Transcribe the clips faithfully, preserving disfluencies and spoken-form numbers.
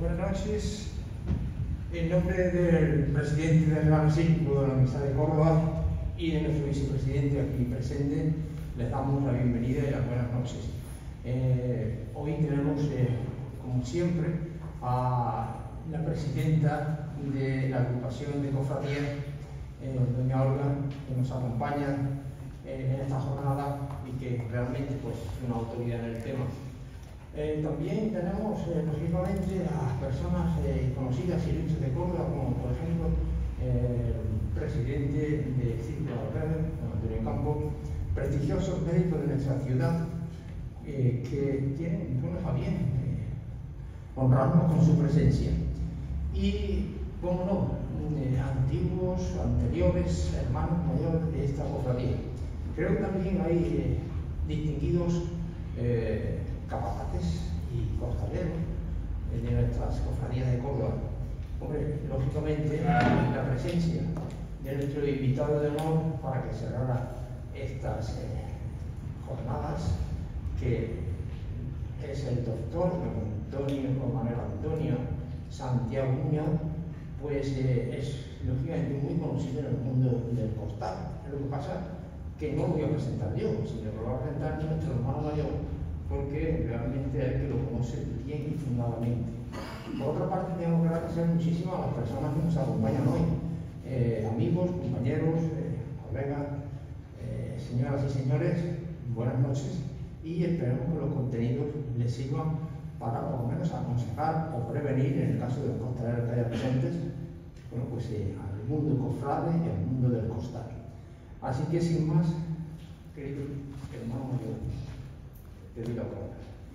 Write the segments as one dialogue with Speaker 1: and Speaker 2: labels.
Speaker 1: Buenas noches. En nombre del presidente del Real Círculo de la Amistad de Córdoba y de nuestro vicepresidente aquí presente, les damos la bienvenida y las buenas noches. Eh, hoy tenemos, eh, como siempre, a la presidenta de la agrupación de cofradías, eh, doña Olga, que nos acompaña eh, en esta jornada y que realmente pues, es una autoridad en el tema. Eh, también tenemos, eh, lógicamente, a personas eh, conocidas y ilustres de Córdoba, como por ejemplo eh, el presidente del Círculo Verde, don Antonio Campo, prestigiosos médicos de nuestra ciudad, eh, que tienen, bueno, a bien eh, honrarnos con su presencia. Y, como no, eh, antiguos, anteriores, hermanos mayores de esta cofradía. Creo que también hay eh, distinguidos eh, capataces y costaleros eh, de nuestras cofradías de Córdoba. Hombre, lógicamente, la presencia de nuestro invitado de honor para que cerrara estas eh, jornadas, que es el doctor Antonio, o Manuel Antonio Santiago Muñoz, pues eh, es lógicamente muy conocido en el mundo del costal. Lo que pasa que no lo voy a presentar yo, sino que lo va a presentar nuestro hermano mayor, porque realmente es que lo conoce bien y fundamentalmente. Por otra parte, tengo que agradecer muchísimo a las personas que nos acompañan hoy, eh, amigos, compañeros, eh, colegas, eh, señoras y señores, buenas noches, y esperemos que los contenidos les sirvan para por lo menos aconsejar o prevenir, en el caso de los costaleros que haya presentes, bueno, pues eh, al mundo cofrade y al mundo del costal. Así que sin más, querido hermano mayor, te doy la palabra.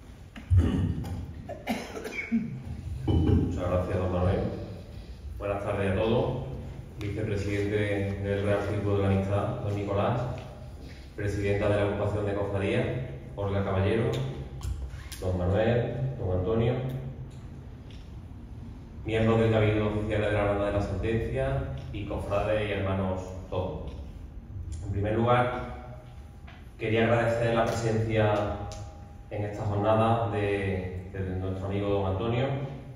Speaker 2: Muchas gracias, don Manuel. Buenas tardes a todos. Vicepresidente del Real Círculo de la Amistad, don Nicolás. Presidenta de la agrupación de cofradías, Olga Caballero. Don Manuel, don Antonio. Miembros del Cabildo Oficial de la Hermandad de la Sentencia y cofrades y hermanos todos. En primer lugar, quería agradecer la presencia en esta jornada de, de nuestro amigo don Antonio,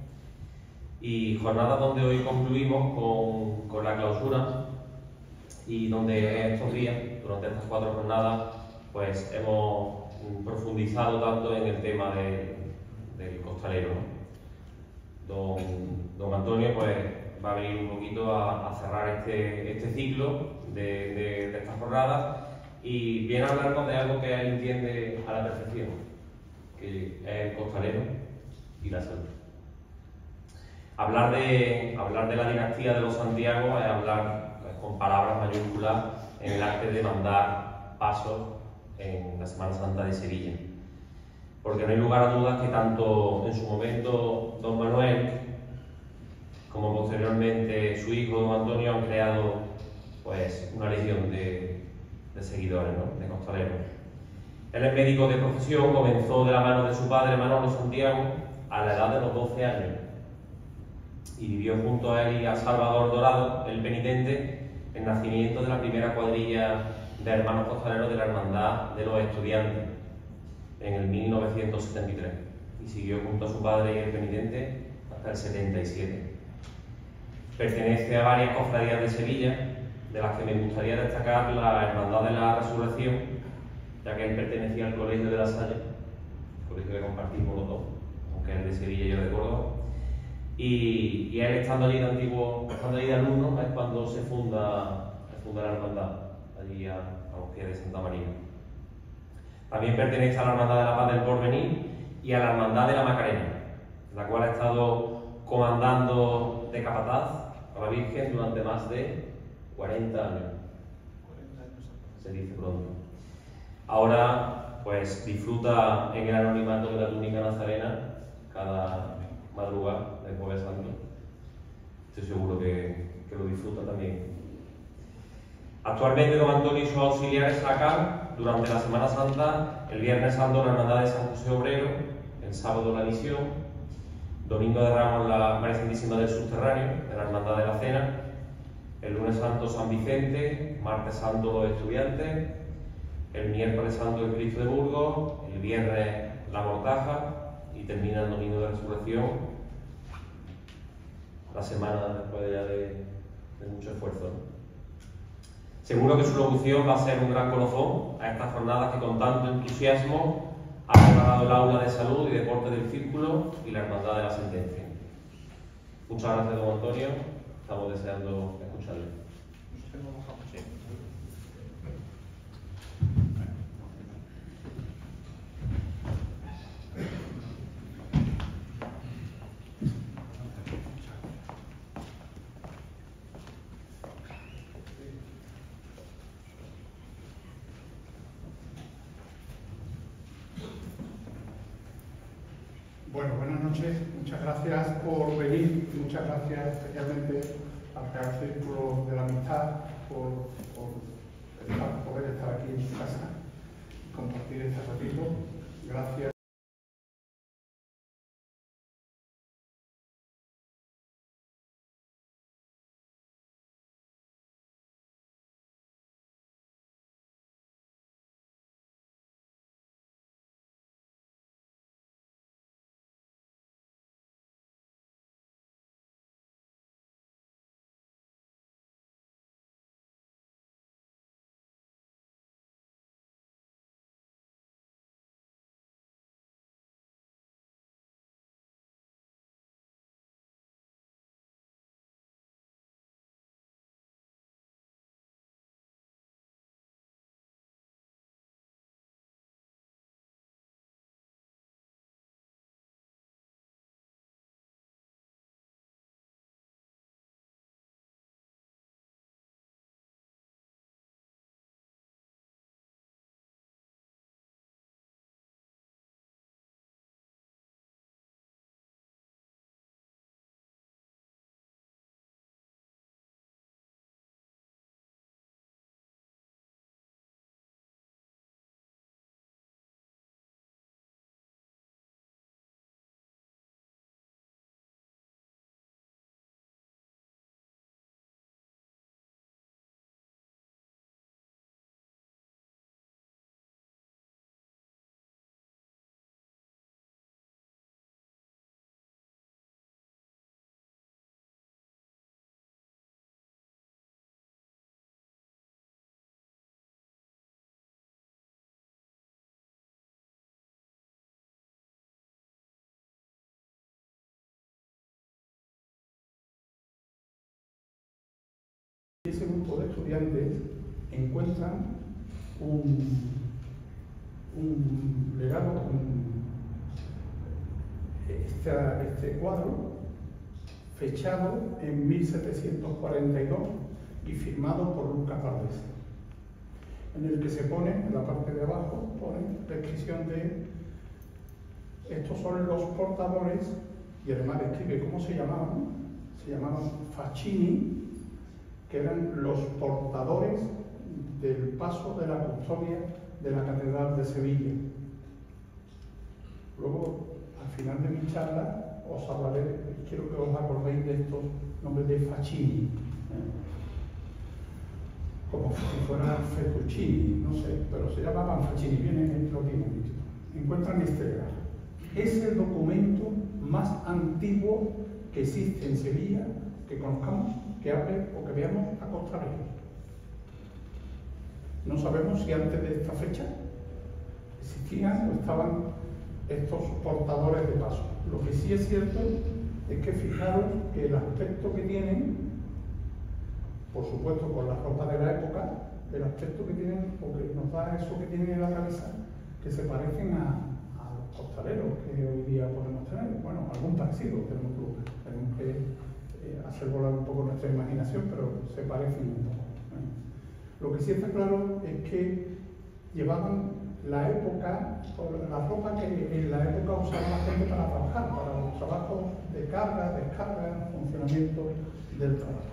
Speaker 2: y jornada donde hoy concluimos con, con la clausura, y donde en estos días, durante estas cuatro jornadas, pues hemos profundizado tanto en el tema de, del costalero, ¿no? Don, don Antonio pues va a venir un poquito a, a cerrar este, este ciclo de, de, de estas jornadas, y viene a hablarnos de algo que él entiende a la perfección, que es el costalero y la salud. Hablar de, hablar de la dinastía de los Santiago es hablar, pues, con palabras mayúsculas, en el arte de mandar pasos en la Semana Santa de Sevilla. Porque no hay lugar a dudas que tanto en su momento don Manuel como posteriormente su hijo don Antonio han creado pues una legión de, de seguidores, ¿no? De costaleros. Él es médico de profesión, comenzó de la mano de su padre Manolo Santiago a la edad de los doce años y vivió junto a él y a Salvador Dorado, el penitente, el nacimiento de la primera cuadrilla de hermanos costaleros de la Hermandad de los Estudiantes en el mil novecientos setenta y tres, y siguió junto a su padre y el penitente hasta el setenta y siete. Pertenece a varias cofradías de Sevilla, de las que me gustaría destacar la Hermandad de la Resurrección, ya que él pertenecía al Colegio de la Salle, colegio que compartimos los dos, aunque es de Sevilla y yo de Córdoba, y, y él estando allí de antiguo, estando allí de alumno, es cuando se funda, se funda la Hermandad, allí a, a los pies de Santa María. También pertenece a la Hermandad de la Paz del Porvenir y a la Hermandad de la Macarena, la cual ha estado comandando de capataz a la Virgen durante más de cuarenta años. Se dice pronto. Ahora, pues, disfruta en el anonimato de la túnica nazarena cada madrugada del Jueves Santo. Estoy seguro que, que lo disfruta también. Actualmente don Antonio y sus auxiliares sacan durante la Semana Santa, el Viernes Santo la Hermandad de San José Obrero, el sábado la Misión, Domingo de Ramos la María Santísima del Subterráneo, de la Hermandad de la Cena, el Lunes Santo San Vicente, Martes Santo los Estudiantes, el Miércoles Santo el Cristo de Burgos, el Viernes la Mortaja y termina el Domingo de Resurrección la semana después ya de, de mucho esfuerzo, ¿no? Seguro que su locución va a ser un gran colofón a estas jornadas que con tanto entusiasmo ha preparado el aula de salud y deporte del Círculo y la Hermandad de la Sentencia. Muchas gracias, don Antonio. Estamos deseando escucharle.
Speaker 3: Bueno, buenas noches, muchas gracias por venir, muchas gracias especialmente al Real Círculo de la Amistad por, por estar, poder estar aquí en su casa y compartir este ratito. Gracias. Ese grupo de estudiantes encuentran un, un legado, un, este, este cuadro fechado en mil setecientos cuarenta y dos y firmado por Lucas Valdés, en el que se pone, en la parte de abajo, pone descripción de estos son los portadores, y además describe cómo se llamaban, se llamaban Facchini, que eran los portadores del paso de la custodia de la Catedral de Sevilla. Luego, al final de mi charla, os hablaré, quiero que os acordéis de estos nombres de Facchini, ¿eh? Como si fuera Fettuccini, no sé, pero se llamaban Facchini, vienen en lo mismo. Encuentran este grado. Es el documento más antiguo que existe en Sevilla, que conozcamos, que hable o que veamos a costalero. No sabemos si antes de esta fecha existían o estaban estos portadores de paso. Lo que sí es cierto es que fijaros que el aspecto que tienen, por supuesto con la ropa de la época, el aspecto que tienen, o que nos da eso que tienen en la cabeza, que se parecen a, a los costaleros que hoy día podemos tener. Bueno, algún parecido tenemos que, tenemos que eh, hacer volar un poco nuestra imaginación, pero se parecen un poco, ¿eh? Lo que sí está claro es que llevaban la época, la ropa que en la época usaba la gente para trabajar, para los trabajos de carga, descarga, funcionamiento del trabajo.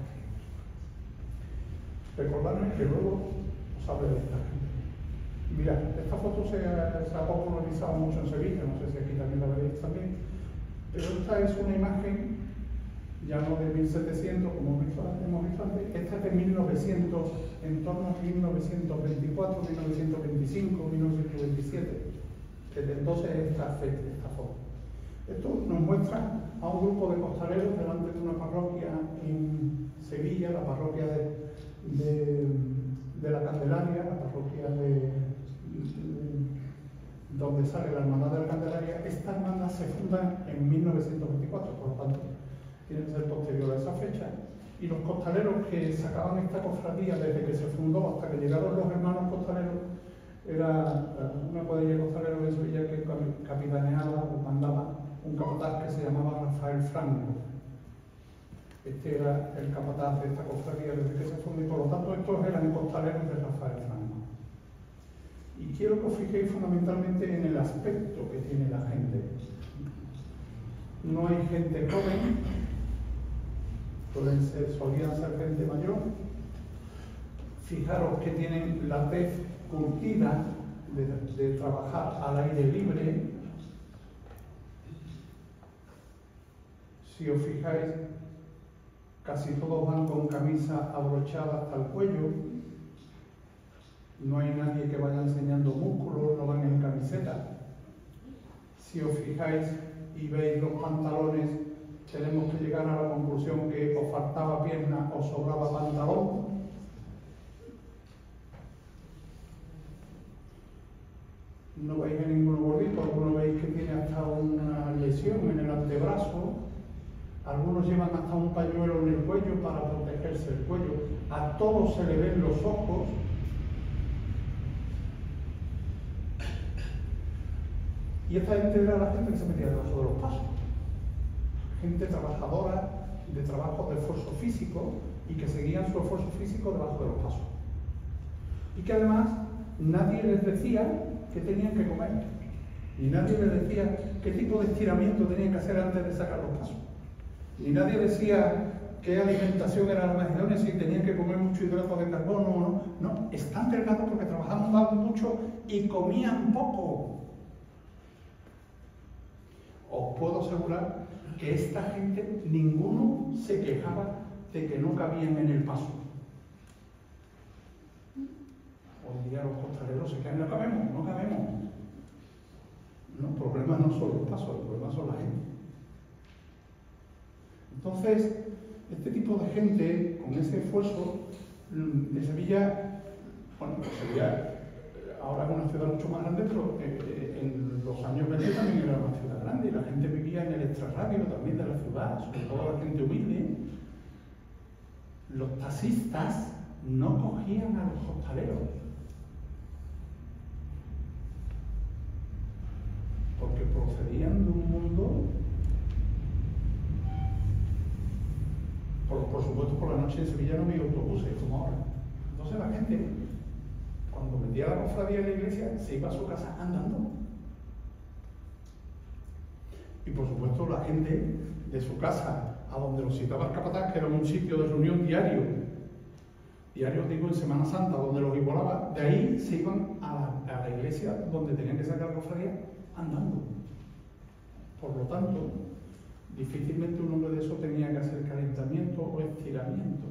Speaker 3: Recordadme que luego os hable de esta gente. Mirad, esta foto se ha, se ha popularizado mucho en Sevilla, no sé si aquí también la veréis también, pero esta es una imagen ya no de mil setecientos, como hemos visto antes, esta es de mil novecientos, en torno a mil novecientos veinticuatro, mil novecientos veinticinco, mil novecientos veintisiete. Desde entonces esta fecha, esta foto. Esto nos muestra a un grupo de costaleros delante de una parroquia en Sevilla, la parroquia de, de, de la Candelaria, la parroquia de, de, donde sale la Hermandad de la Candelaria. Esta hermandad se funda en mil novecientos veinticuatro, por lo tanto tiene que ser posterior a esa fecha. Y los costaleros que sacaban esta cofradía desde que se fundó hasta que llegaron los hermanos costaleros, era una cuadrilla de costaleros de Sevilla que capitaneaba o mandaba un capataz que se llamaba Rafael Franco. Este era el capataz de esta cofradía desde que se fundó y por lo tanto estos eran costaleros de Rafael Franco. Y quiero que os fijéis fundamentalmente en el aspecto que tiene la gente. No hay gente joven, suelen ser, solían ser gente mayor. Fijaros que tienen la tez curtida de, de trabajar al aire libre. Si os fijáis, casi todos van con camisa abrochada hasta el cuello. No hay nadie que vaya enseñando músculos, no van en camiseta. Si os fijáis y veis los pantalones, tenemos que llegar a la conclusión que os faltaba pierna o sobraba pantalón. No veis a ninguno gordito, algunos veis que tiene hasta una lesión en el antebrazo, algunos llevan hasta un pañuelo en el cuello para protegerse el cuello, a todos se le ven los ojos. Y esta gente era la gente que se metía debajo de los pasos, gente trabajadora, de trabajo de esfuerzo físico y que seguían su esfuerzo físico debajo de los pasos. Y que además nadie les decía que tenían que comer, ni nadie les decía qué tipo de estiramiento tenían que hacer antes de sacar los pasos, ni nadie decía qué alimentación era la más idónea, si tenían que comer mucho hidrato de carbono o no. No, están delgados porque trabajaban mucho y comían poco. Os puedo asegurar que esta gente, ninguno se quejaba de que no cabían en el paso. Hoy día los costaleros se quejan, no cabemos, no cabemos. No, el problema no son los pasos, el problema son la gente. Entonces, este tipo de gente, con ese esfuerzo, de Sevilla, bueno, Sevilla ahora es una ciudad mucho más grande, pero en los años veinte también era una ciudad grande y la gente vivía en el extrarradio también de la ciudad, sobre todo la gente humilde. Los taxistas no cogían a los hostaleros, porque procedían de un mundo, por, por supuesto por la noche en Sevilla no había autobuses como ahora. Entonces la gente, cuando metía la cofradía en la iglesia, se iba a su casa andando. Y por supuesto la gente de su casa, a donde los citaba el capataz, que era un sitio de reunión diario, diario digo en Semana Santa, donde los igualaba, de ahí se iban a la, a la iglesia donde tenían que sacar la cofradía andando. Por lo tanto, difícilmente un hombre de eso tenía que hacer calentamiento o estiramiento.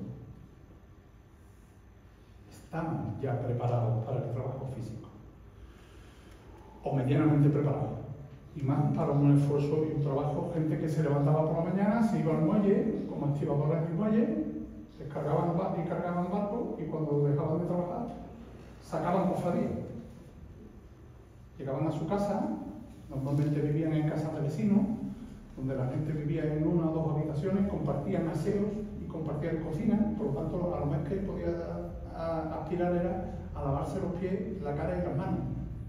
Speaker 3: Estaban ya preparados para el trabajo físico, o medianamente preparados, y más para un esfuerzo y un trabajo. Gente que se levantaba por la mañana, se iba al muelle, como estibadores del muelle, descargaban y cargaban barcos, y cuando dejaban de trabajar, sacaban cofradía. Llegaban a su casa, normalmente vivían en casas de vecinos, donde la gente vivía en una o dos habitaciones, compartían aseos y compartían cocina, por lo tanto, a lo más que podía a aspirar era a lavarse los pies, la cara y las manos,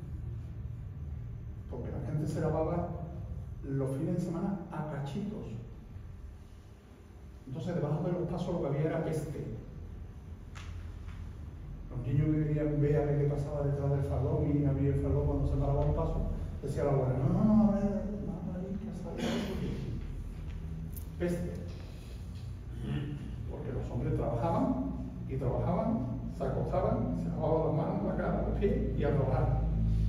Speaker 3: porque la gente se lavaba los fines de semana a cachitos. Entonces debajo de los pasos lo que había era peste. Los niños que querían ver qué pasaba detrás del faldón y abrir el faldón cuando se paraba un paso, decía la abuela, no, no, no, a ver, no, no, peste. Porque los hombres trabajaban y trabajaban, se acostaban, se lavaban las manos, la cara, los pies y a trabajar.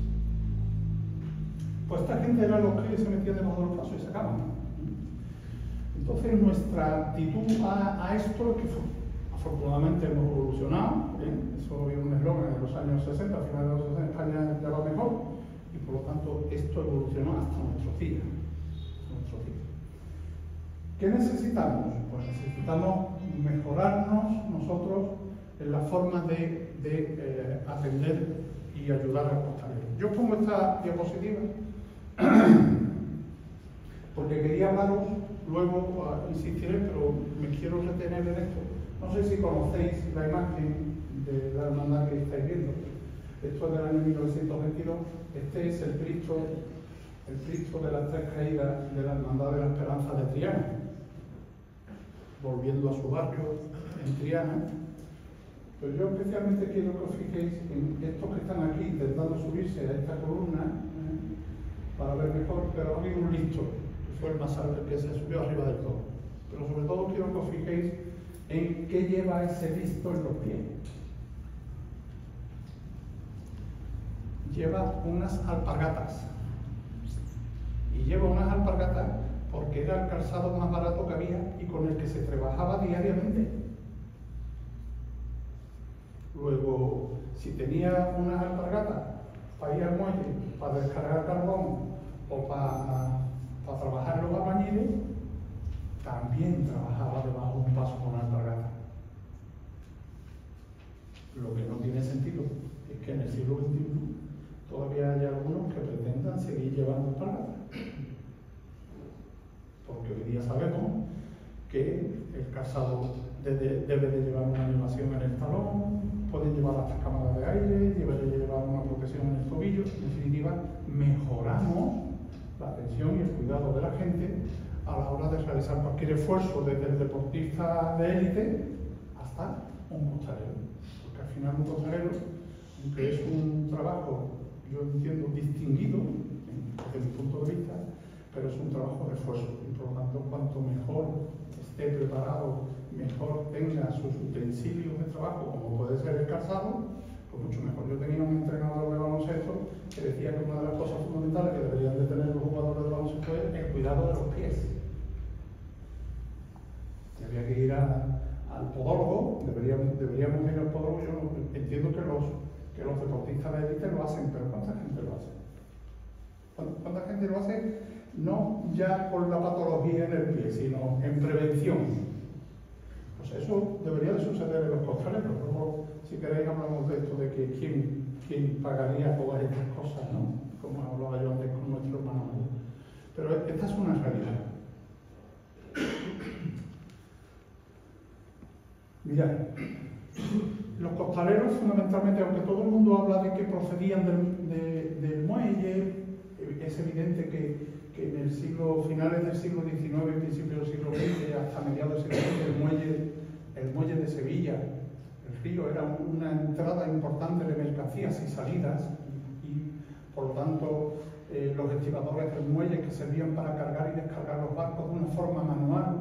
Speaker 3: Pues esta gente eran los que se metían debajo de los pasos y sacaban. Entonces nuestra actitud a, a esto es que afortunadamente hemos evolucionado, ¿eh? Eso había un eslogan en los años sesenta, a finales de los sesenta, España ya va mejor, y por lo tanto esto evolucionó hasta nuestros días. ¿Qué necesitamos? Pues necesitamos mejorarnos nosotros en la forma de, de eh, atender y ayudar al costalero. Yo pongo esta diapositiva porque quería hablaros, luego uh, insistiré, pero me quiero retener en esto. No sé si conocéis la imagen de la hermandad que estáis viendo. Esto es del año mil novecientos veintidós. Este es el Cristo, el Cristo de las Tres Caídas de la Hermandad de la Esperanza de Triana, volviendo a su barrio en Triana. Pero yo especialmente quiero que os fijéis en estos que están aquí intentando subirse a esta columna ¿eh? para ver mejor, pero ha habido un listo, que fue el más alto, que se subió arriba del todo. Pero sobre todo quiero que os fijéis en qué lleva ese listo en los pies. Lleva unas alpargatas. Y lleva unas alpargatas porque era el calzado más barato que había y con el que se trabajaba diariamente. Luego, si tenía unas alpargatas para ir al muelle, para descargar carbón o para, para trabajar en los albañiles, también trabajaba debajo de un paso con alpargatas. Lo que no tiene sentido es que en el siglo veintiuno todavía hay algunos que pretendan seguir llevando alpargatas. Porque hoy día sabemos que el calzado debe, debe de llevar una animación en el talón, puede llevar hasta cámaras de aire, debe de llevar una protección en el tobillo. En definitiva, mejoramos la atención y el cuidado de la gente a la hora de realizar cualquier esfuerzo, desde el deportista de élite hasta un costalero. Porque al final un costalero, aunque es un trabajo, yo entiendo, distinguido, desde mi punto de vista, pero es un trabajo de esfuerzo. Y por lo tanto, cuanto mejor esté preparado, mejor tenga sus utensilios de trabajo, como puede ser el calzado, pues mucho mejor. Yo tenía un entrenador de baloncesto que decía que una de las cosas fundamentales que deberían de tener los jugadores de baloncesto es el cuidado de los pies. Y había que ir a, al podólogo, deberíamos, deberíamos ir al podólogo. Yo no, entiendo que los, que los deportistas de élite lo hacen, pero ¿cuánta gente lo hace? ¿Cuánta gente lo hace? No ya con la patología en el pie, sino en prevención. Pues eso debería de suceder en los costaleros. Luego, si queréis, hablamos de esto, de que quién, quién pagaría todas estas cosas, ¿no? Como hablaba yo antes con nuestro hermano. Pero esta es una realidad. Mirad, los costaleros fundamentalmente, aunque todo el mundo habla de que procedían del, de, del muelle, es evidente que, que en el siglo, finales del siglo diecinueve, principios del siglo veinte, hasta mediados del siglo veinte, el muelle, el muelle de Sevilla, el río, era una entrada importante de mercancías y salidas, y, y por lo tanto eh, los estibadores del muelle, que servían para cargar y descargar los barcos de una forma manual,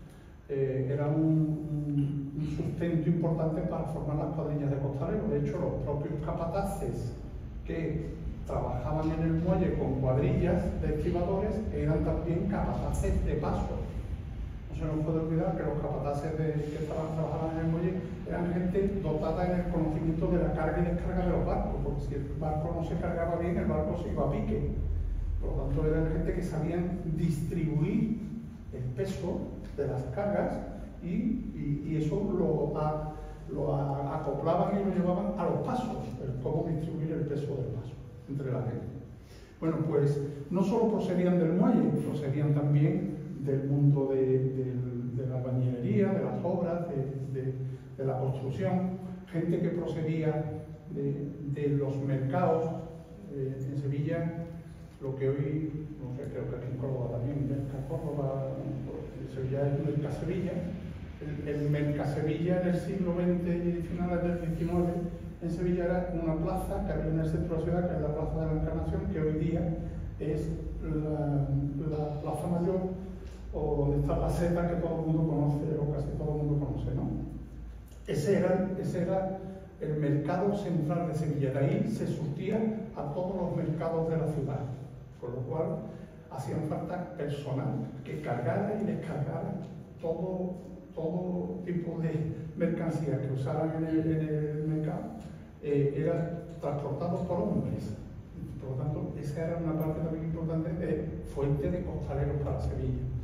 Speaker 3: eh, era un, un, un sustento importante para formar las cuadrillas de costaleros. De hecho, los propios capataces que trabajaban en el muelle con cuadrillas de estibadores eran también capataces de paso. No se nos puede olvidar que los capataces de, que estaban, trabajaban en el muelle eran gente dotada en el conocimiento de la carga y descarga de los barcos, porque si el barco no se cargaba bien, el barco se iba a pique. Por lo tanto, eran gente que sabían distribuir el peso de las cargas y, y, y eso lo, a, lo a, acoplaban y lo llevaban a los pasos, el cómo distribuir el peso del paso entre la gente. Bueno, pues no solo procedían del muelle, procedían también del mundo de, de, de la albañilería, de las obras, de, de, de la construcción, gente que procedía de, de los mercados. Eh, en Sevilla, lo que hoy, no sé, creo que aquí en Córdoba también, Merca Córdoba, en Sevilla es Mercasevilla. El, el Mercasevilla en el siglo veinte y finales del diecinueve en Sevilla era una plaza que había en el centro de la ciudad, que es la Plaza de la Encarnación, que hoy día es la, la Plaza Mayor, o donde está la seta que todo el mundo conoce, o casi todo el mundo conoce, ¿no? Ese era, ese era el mercado central de Sevilla. De ahí se surtía a todos los mercados de la ciudad, con lo cual hacían falta personal que cargara y descargara todo, todo tipo de mercancías que usaran en el, en el mercado. Eh, eran transportados por hombres. Por lo tanto, esa era una parte también importante de fuente de costaleros para Sevilla.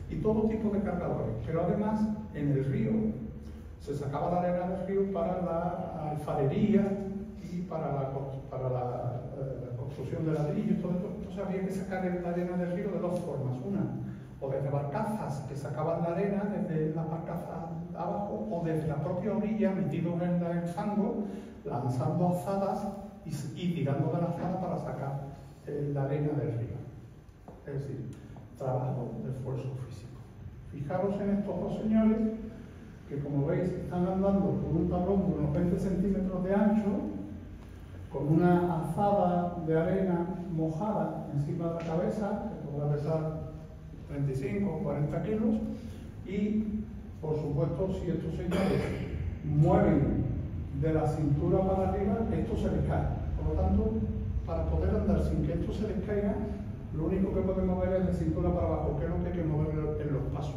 Speaker 3: y todo tipo de cargadores. Pero además, en el río, se sacaba la arena del río para la alfarería y para la, para la, eh, la construcción de ladrillos, todo esto. Entonces había que sacar la arena del río de dos formas. Una, o desde barcazas que sacaban la arena desde las barcazas abajo, o desde la propia orilla, metidos en el fango, lanzando azadas y, y tirando de la azada para sacar eh, la arena del río. Es decir, trabajo de esfuerzo físico. Fijaros en estos dos señores que, como veis, están andando por un tablón de unos veinte centímetros de ancho, con una azada de arena mojada encima de la cabeza, que podrá pesar treinta y cinco o cuarenta kilos, y, por supuesto, si estos señores mueven de la cintura para arriba, esto se les cae. Por lo tanto, para poder andar sin que esto se les caiga, lo único que pueden mover es de cintura para abajo, que es lo que hay que mover en los pasos.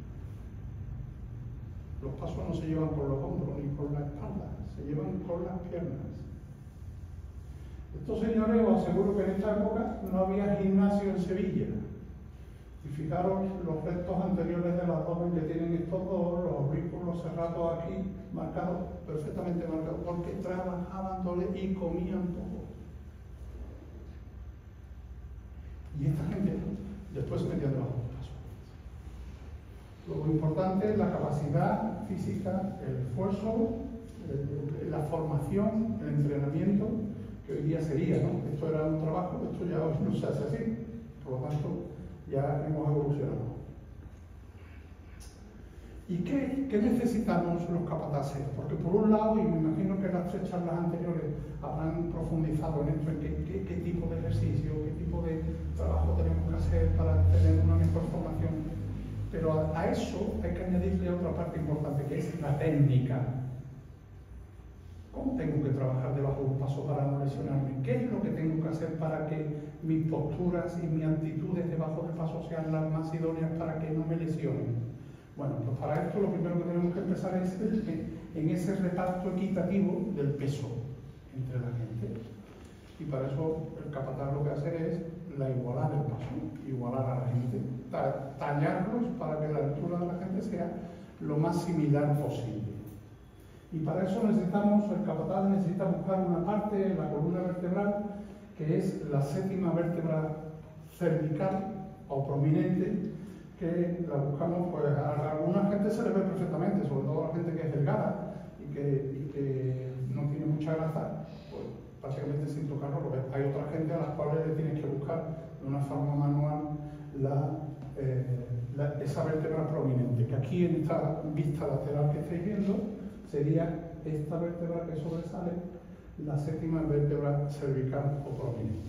Speaker 3: Los pasos no se llevan con los hombros ni con la espalda, se llevan con las piernas. Estos señores, os aseguro que en esta época no había gimnasio en Sevilla. Y fijaros los restos anteriores del abdomen que tienen estos dos, los oblículos cerrados aquí, marcados, perfectamente marcados, porque trabajaban doble y comían poco. Y esta gente después se metían debajo del paso. Lo importante es la capacidad física, el esfuerzo, el, la formación, el entrenamiento, que hoy día sería, ¿no? Esto era un trabajo, esto ya hoy no se hace así. Por lo tanto, ya hemos evolucionado. ¿Y qué, qué necesitamos los capataces? Porque por un lado, y me imagino que las tres charlas anteriores habrán profundizado en esto, en qué, qué, qué tipo de ejercicio, qué tipo de trabajo tenemos que hacer para tener una mejor formación. Pero a, a eso hay que añadirle otra parte importante, que es la técnica. ¿Cómo tengo que trabajar debajo de un paso para no lesionarme? ¿Qué es lo que tengo que hacer para que mis posturas y mis actitudes debajo del paso sean las más idóneas para que no me lesionen? Bueno, pues para esto lo primero que tenemos que empezar es en ese reparto equitativo del peso entre la gente. Y para eso el capataz lo que hace es la igualar el paso, igualar a la gente, tallarlos para que la altura de la gente sea lo más similar posible. Y para eso necesitamos, el capataz necesita buscar una parte en la columna vertebral que es la séptima vértebra cervical o prominente, que la buscamos, pues a alguna gente se le ve perfectamente, sobre todo a la gente que es delgada y que, y que no tiene mucha grasa, pues prácticamente sin tocarlo, porque hay otra gente a las cuales le tienes que buscar de una forma manual la, eh, la, esa vértebra prominente, que aquí en esta vista lateral que estáis viendo sería esta vértebra que sobresale, la séptima vértebra cervical o prominente.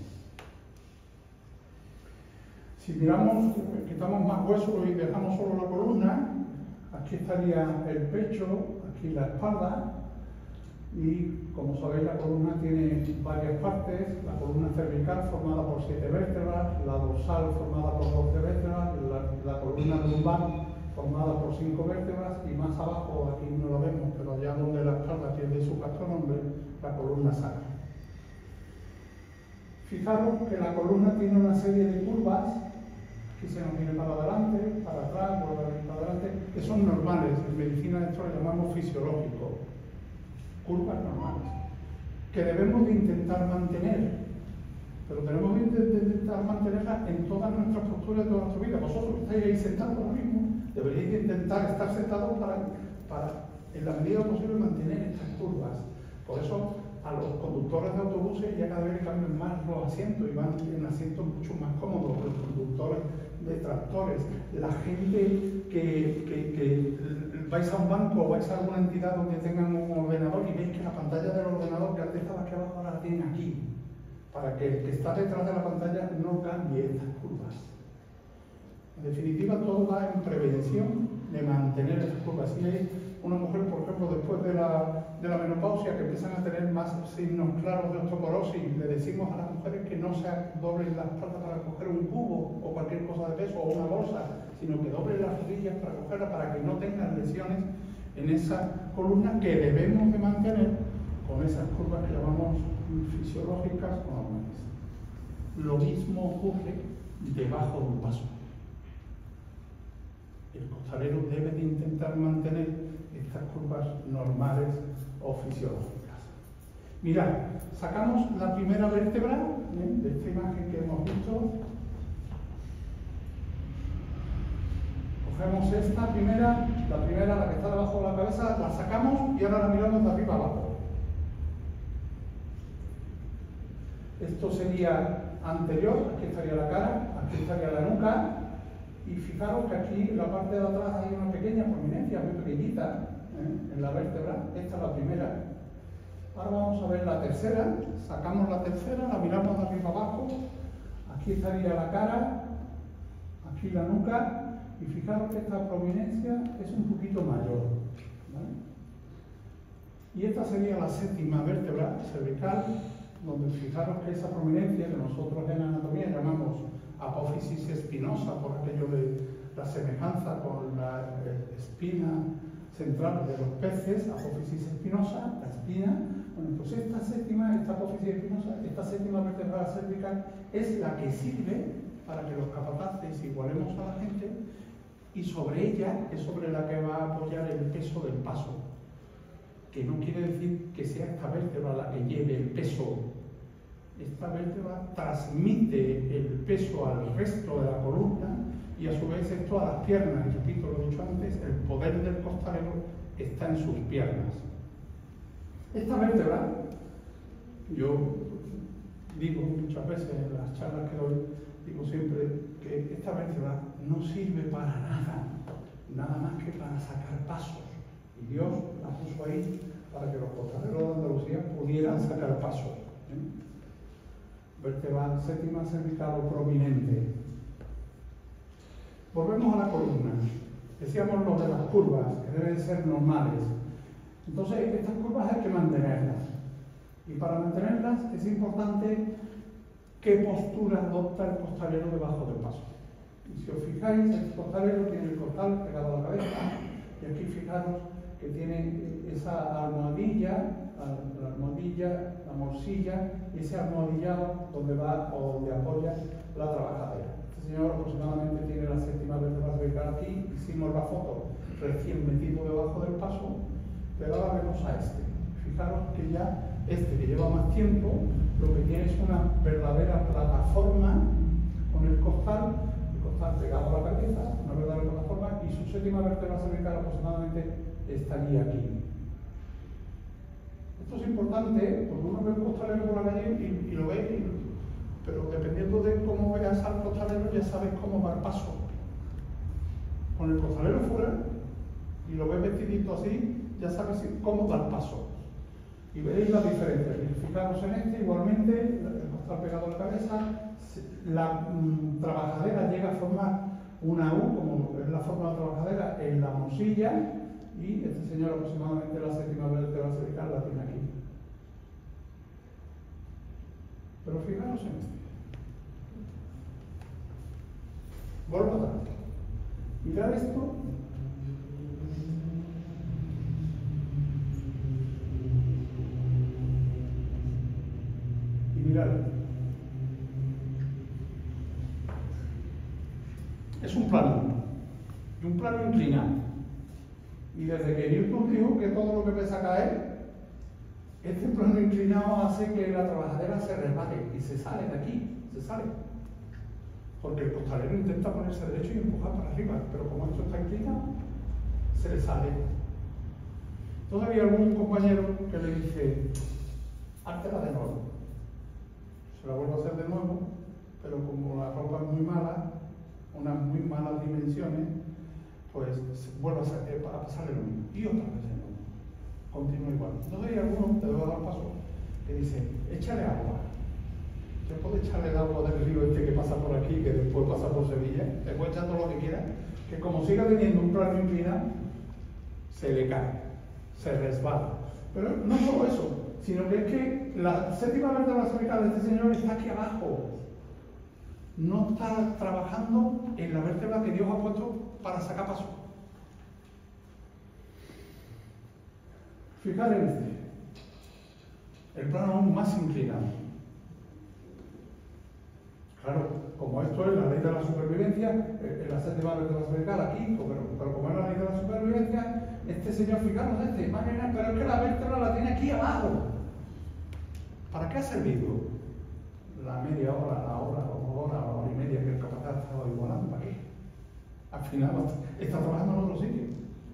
Speaker 3: Si miramos, quitamos más hueso y dejamos solo la columna, aquí estaría el pecho, aquí la espalda, y como sabéis la columna tiene varias partes, la columna cervical formada por siete vértebras, la dorsal formada por doce vértebras, la, la columna lumbar formada por cinco vértebras y más abajo, aquí no lo vemos, pero allá donde la espalda pierde su castronombre, la columna sacra. Fijaros que la columna tiene una serie de curvas, aquí se nos viene para adelante, para atrás, vuelve a venir para adelante, que son normales, en medicina esto lo llamamos fisiológico, curvas normales, que debemos de intentar mantener, pero tenemos que intentar mantenerlas en todas nuestras posturas de toda nuestra vida. Vosotros que estáis ahí sentados ahora mismo, deberíais intentar estar sentados para, para, en la medida posible, mantener estas curvas. Por eso, a los conductores de autobuses ya cada vez cambian más los asientos y van en asientos mucho más cómodos, los conductores de tractores, la gente que, que, que vais a un banco o vais a alguna entidad donde tengan un ordenador y veis que la pantalla del ordenador que antes estaba aquí abajo ahora la tienen aquí, para que el que está detrás de la pantalla no cambie estas curvas. En definitiva, todo va en prevención de mantener esas curvas. Si hay una mujer, por ejemplo, después de la, de la menopausia, que empiezan a tener más signos claros de osteoporosis, le decimos a las mujeres que no se doblen la espalda para coger un cubo o cualquier cosa de peso o una bolsa, sino que doblen las rodillas para cogerla, para que no tengan lesiones en esa columna que debemos de mantener con esas curvas que llamamos fisiológicas o normales. Lo mismo ocurre debajo de un paso. El costalero debe de intentar mantener estas curvas normales o fisiológicas. Mirad, sacamos la primera vértebra, ¿eh?, de esta imagen que hemos visto. Cogemos esta primera, la primera, la que está debajo de la cabeza, la sacamos y ahora la miramos de arriba abajo. Esto sería anterior, aquí estaría la cara, aquí estaría la nuca, y fijaros que aquí en la parte de atrás hay una pequeña prominencia, muy pequeñita, ¿eh?, en la vértebra. Esta es la primera. Ahora vamos a ver la tercera, sacamos la tercera, la miramos de arriba abajo, aquí estaría la cara, aquí la nuca, y fijaros que esta prominencia es un poquito mayor, ¿vale? Y esta sería la séptima vértebra cervical, donde fijaros que esa prominencia que nosotros en anatomía llamamos apófisis espinosa, por aquello de la semejanza con la espina central de los peces, apófisis espinosa, la espina. Bueno, pues esta séptima, esta apófisis espinosa, esta séptima vértebra cervical es la que sirve para que los capataces igualemos a la gente, y sobre ella es sobre la que va a apoyar el peso del paso, que no quiere decir que sea esta vértebra la que lleve el peso. Esta vértebra transmite el peso al resto de la columna y a su vez esto a las piernas. Y repito lo dicho antes, el poder del costalero está en sus piernas. Esta vértebra, yo digo muchas veces en las charlas que doy, digo siempre que esta vértebra no sirve para nada, nada más que para sacar pasos. Y Dios la puso ahí para que los costaleros de Andalucía pudieran sacar pasos, ¿eh? Vértebra séptima cervical o prominente. Volvemos a la columna. Decíamos lo de las curvas, que deben ser normales. Entonces, estas curvas hay que mantenerlas. Y para mantenerlas es importante qué postura adopta el costalero debajo del paso. Y si os fijáis, el costalero tiene el costal pegado a la cabeza, y aquí fijaros que tiene esa almohadilla, la almohadilla, la morcilla, y ese almohadillado donde va o donde apoya la trabajadera. Este señor aproximadamente tiene la séptima vértebra cervical aquí. Hicimos la foto recién metido debajo del paso, pero ahora vemos a este. Fijaros que ya este, que lleva más tiempo, lo que tiene es una verdadera plataforma con el costal, el costal pegado a la cabeza, una verdadera plataforma, y su séptima vértebra cervical aproximadamente estaría aquí. Esto es importante porque uno ve un costalero por la calle y, y lo ve, y, pero dependiendo de cómo veas al costalero ya sabes cómo va el paso. Con el costalero fuera y lo ves vestidito así, ya sabes cómo va el paso. Y veréis la diferencia. Fijaros en este, igualmente, el costal pegado a la cabeza, la mm, trabajadera llega a formar una U, como es la forma de trabajadera, en la morcilla, y este señor aproximadamente la séptima vértebra cervical la tiene aquí. Pero fijaros en este. Vuelvo atrás. Mirad esto. Y mirad. Es un plano. Y un plano inclinado. Y desde que Newton dijo que todo lo que pesa cae, este plano inclinado hace que la trabajadera se resbale y se sale de aquí, se sale. Porque el costalero intenta ponerse derecho y empujar para arriba, pero como esto está inclinado, se le sale. Entonces había algún compañero que le dice, háztela de nuevo. Se la vuelvo a hacer de nuevo, pero como la ropa es muy mala, unas muy malas dimensiones, pues vuelvo a, hacer, eh, a pasarle lo mismo. Y otra vez de nuevo. Continúa igual. Entonces hay algunos, te voy a dar paso, que dicen, échale agua. Yo puedo echarle el agua del río este que pasa por aquí, que después pasa por Sevilla, le puedo echar todo lo que quiera, que como siga teniendo un plano inclinado, se le cae, se resbala. Pero no solo eso, sino que es que la séptima vértebra cervical de este señor está aquí abajo. No está trabajando en la vértebra que Dios ha puesto para sacar paso. Fijaros en este, el plano aún más inclinado. Claro, como esto es la ley de la supervivencia, eh, la séptima vértebra cervical aquí, pero, pero como es la ley de la supervivencia, este señor, fijaros, este, imagina, pero es que la vértebra la tiene aquí abajo. ¿Para qué ha servido la media hora, la hora, la hora, la hora y media que el capataz estaba igualando? ¿Para qué? Al final está trabajando en otro sitio.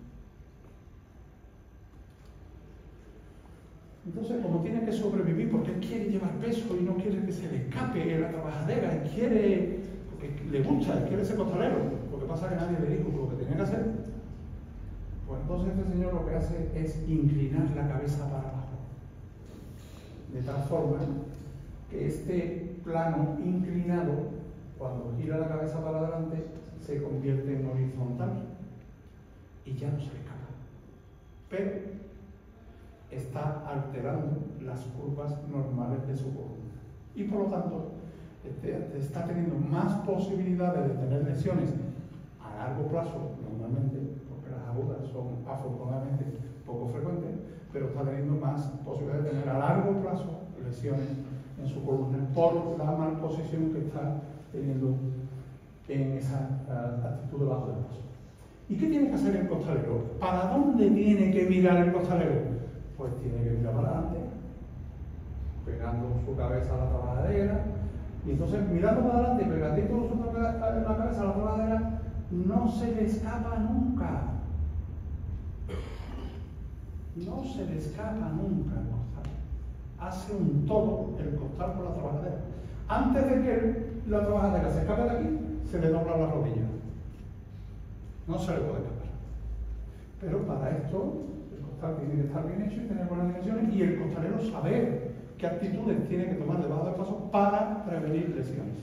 Speaker 3: Entonces, como tiene que sobrevivir porque él quiere llevar peso y no quiere que se le escape la trabajadera, él quiere, porque le gusta, él quiere ser costalero, lo que pasa es que nadie le dijo lo que tenía que hacer, pues entonces este señor lo que hace es inclinar la cabeza para abajo, de tal forma que este plano inclinado, cuando gira la cabeza para adelante, se convierte en horizontal y ya no se le escapa. Pero está alterando las curvas normales de su columna y por lo tanto este, está teniendo más posibilidades de tener lesiones a largo plazo normalmente, porque las agudas son afortunadamente poco frecuentes, pero está teniendo más posibilidades de tener a largo plazo lesiones en su columna por la mal posición que está teniendo en esa uh, actitud debajo del paso. ¿Y qué tiene que hacer el costalero? ¿Para dónde tiene que mirar el costalero? Pues tiene que mirar para adelante, pegando su cabeza a la trabajadera, y entonces mirando para adelante, pegadito su cabeza a la trabajadera, no se le escapa nunca. No se le escapa nunca el costal. Hace un todo el costal con la trabajadera. Antes de que la trabajadera se escape de aquí, se le dobla la rodilla. No se le puede escapar. Pero para esto, tiene que estar bien hecho y tener buenas dimensiones, y el costalero saber qué actitudes tiene que tomar debajo del paso para prevenir lesiones.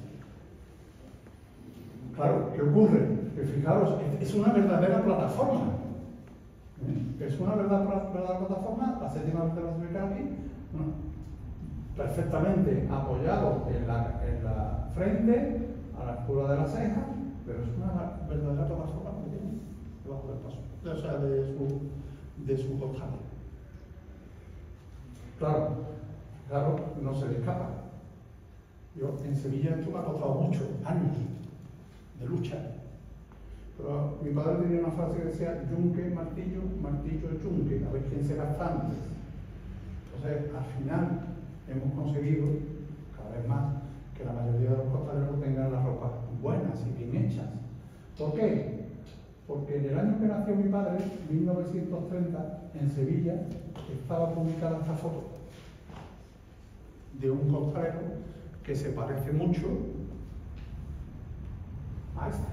Speaker 3: Claro, ¿qué ocurre? Que fijaros, es una verdadera plataforma. ¿Eh? Es una verdadera, verdadera plataforma, la séptima vértebra cervical aquí, ¿no? Perfectamente apoyado en la, en la frente, a la altura de la ceja, pero es una verdadera plataforma que tiene debajo del paso, o sea, de su de su costal. Claro, claro, no se le escapa. Yo en Sevilla esto me ha costado mucho, años de lucha. Pero mi padre tenía una frase que decía: yunque, martillo, martillo, yunque, a ver quién se gasta antes. Entonces, al final, hemos conseguido, cada vez más, que la mayoría de los costaleros tengan las ropas buenas y bien hechas. ¿Por qué? Porque en el año que nació mi padre, mil novecientos treinta, en Sevilla, estaba publicada esta foto de un costalero que se parece mucho a este.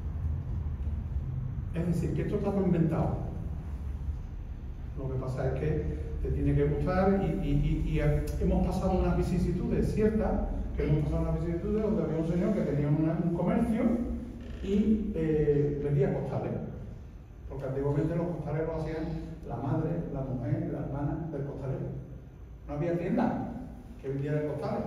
Speaker 3: Es decir, que esto está todo inventado. Lo que pasa es que te tiene que gustar y, y, y, y hemos pasado unas vicisitudes ciertas, que hemos pasado unas vicisitudes donde había un señor que tenía una, un comercio y eh, vendía costales, porque antiguamente los costaleros hacían la madre, la mujer, la hermana del costalero. No había tienda que vendiera costales.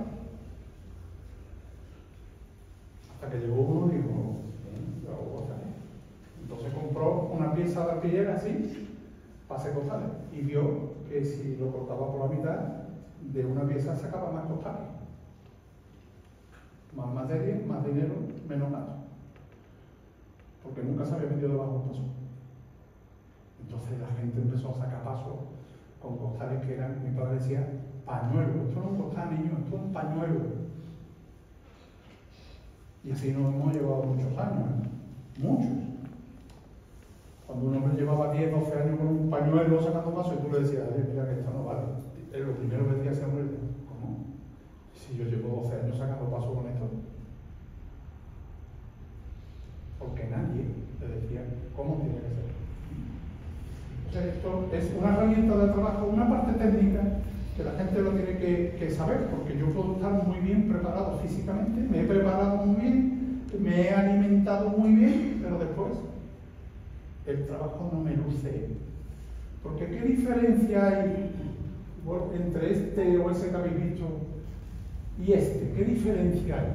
Speaker 3: Hasta que llegó uno y dijo: eh, yo hago costales. Entonces compró una pieza de arpillera así, para hacer costales, y vio que si lo cortaba por la mitad, de una pieza sacaba más costales. Más materia, más dinero, menos gasto. Porque nunca se había vendido debajo del paso. Entonces la gente empezó a sacar pasos con costales que eran, mi padre decía, pañuelo. Esto no es un costal, niño, esto es un pañuelo. Y así nos hemos llevado muchos años, ¿eh? Muchos. Cuando un hombre llevaba diez, doce años con un pañuelo sacando pasos y tú le decías: mira que esto no vale. Es lo primero que decía ese hombre: ¿cómo? Si yo llevo doce años sacando pasos con esto. Porque nadie le decía cómo tiene que ser. O sea, esto es una herramienta de trabajo, una parte técnica que la gente lo tiene que, que saber, porque yo puedo estar muy bien preparado físicamente, me he preparado muy bien, me he alimentado muy bien, pero después el trabajo no me luce. Porque ¿qué diferencia hay entre este o ese que habéis visto y este? ¿Qué diferencia hay?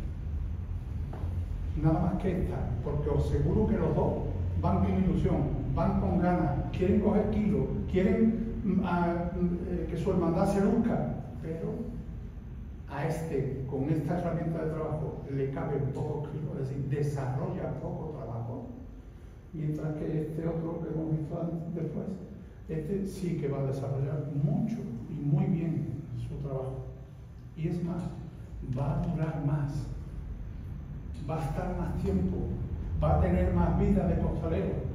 Speaker 3: Nada más que esta, porque os aseguro que los dos van con ilusión, van con ganas, quieren coger kilos, quieren uh, uh, que su hermandad se luzca, pero a este, con esta herramienta de trabajo, le caben pocos kilos, es decir, desarrolla poco trabajo, mientras que este otro que hemos visto antes, después, este sí que va a desarrollar mucho y muy bien su trabajo. Y es más, va a durar más, va a estar más tiempo, va a tener más vida de costalero.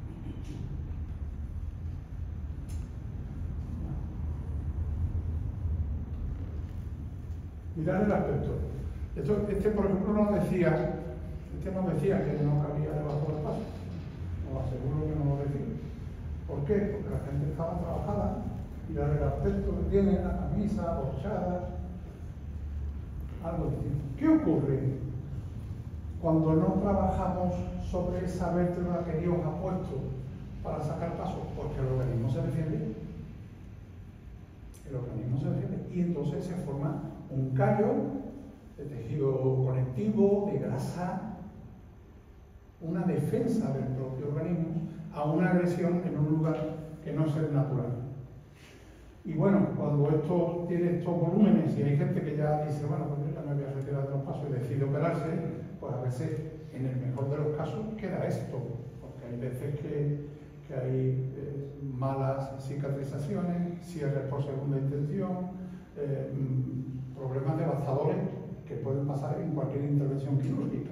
Speaker 3: Mirad el aspecto. Esto, este, por ejemplo, no decía, este no decía que no cabía debajo del paso. Os aseguro que no lo decía. ¿Por qué? Porque la gente estaba trabajada. Mirad el aspecto que tiene, la camisa, borchada, algo distinto. ¿Qué ocurre cuando no trabajamos sobre esa vértebra que Dios ha puesto para sacar paso? Porque el organismo se defiende. El organismo se defiende. Y entonces se forma un callo de tejido conectivo, de grasa, una defensa del propio organismo a una agresión en un lugar que no es el natural. Y bueno, cuando esto tiene estos volúmenes y hay gente que ya dice, bueno, pues yo ya me voy a retirar de los pasos y decide operarse, pues a veces, en el mejor de los casos, queda esto, porque hay veces que, que hay eh, malas cicatrizaciones, cierres por segunda intención, eh, problemas devastadores que pueden pasar en cualquier intervención quirúrgica.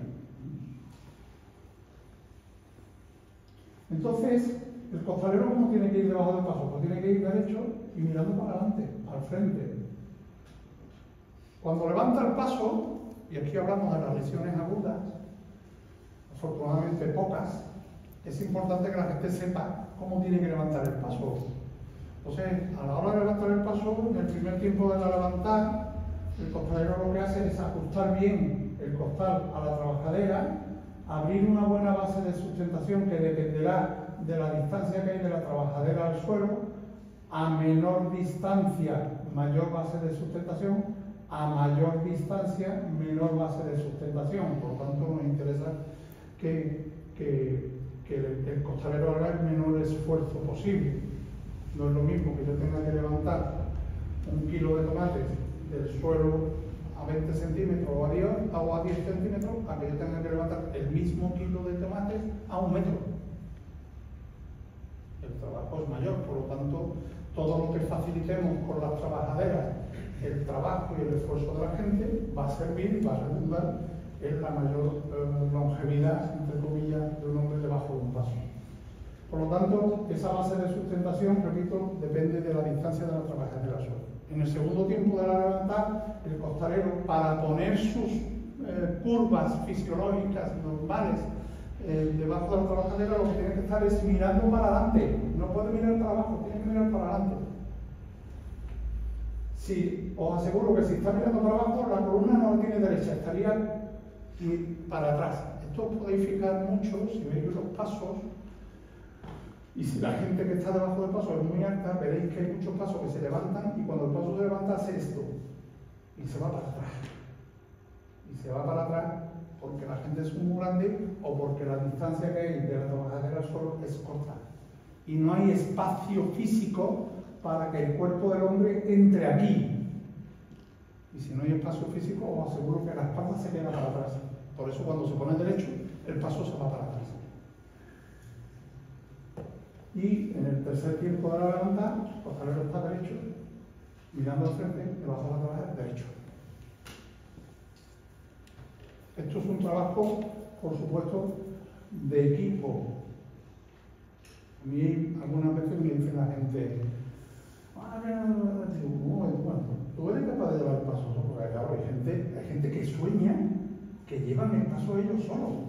Speaker 3: Entonces, el costalero, ¿cómo tiene que ir debajo del paso? Pues tiene que ir derecho y mirando para adelante, al frente. Cuando levanta el paso, y aquí hablamos de las lesiones agudas, afortunadamente pocas, es importante que la gente sepa cómo tiene que levantar el paso. Entonces, a la hora de levantar el paso, en el primer tiempo de la levantar, el costalero lo que hace es ajustar bien el costal a la trabajadera, abrir una buena base de sustentación que dependerá de la distancia que hay de la trabajadera al suelo. A menor distancia, mayor base de sustentación; a mayor distancia, menor base de sustentación. Por lo tanto, nos interesa que, que, que el, el costalero haga el menor esfuerzo posible. No es lo mismo que yo tenga que levantar un kilo de tomates del suelo a veinte centímetros o a diez, o a diez centímetros, a que yo tenga que levantar el mismo kilo de tomates a un metro. El trabajo es mayor, por lo tanto, todo lo que facilitemos con las trabajaderas, el trabajo y el esfuerzo de la gente, va a servir y va a redundar en la mayor eh, longevidad, entre comillas, de un hombre debajo de un paso. Por lo tanto, esa base de sustentación, repito, depende de la distancia de la trabajadera al suelo. En el segundo tiempo de la levantar, el costalero, para poner sus eh, curvas fisiológicas normales eh, debajo de la trabajadera, lo que tiene que estar es mirando para adelante. No puede mirar para abajo, tiene que mirar para adelante. Sí, os aseguro que si está mirando para abajo, la columna no la tiene derecha, estaría para atrás. Esto os podéis fijar mucho si veis los pasos. Y si la gente que está debajo del paso es muy alta, veréis que hay muchos pasos que se levantan, y cuando el paso se levanta hace esto y se va para atrás. Y se va para atrás porque la gente es muy grande o porque la distancia que hay de la trabajadera al suelo es corta. Y no hay espacio físico para que el cuerpo del hombre entre aquí. Y si no hay espacio físico, os aseguro que la espalda se queda para atrás. Por eso cuando se pone derecho, el paso se va para atrás. Y en el tercer tiempo de la levantada, el costalero está derecho, mirando al frente, debajo de la cabeza, derecho. Esto es un trabajo, por supuesto, de equipo. A mí algunas veces me dice la gente, ah, digo, bueno, bueno, tú eres capaz de llevar el paso solo, porque claro, hay gente, hay gente que sueña que llevan el paso ellos solos.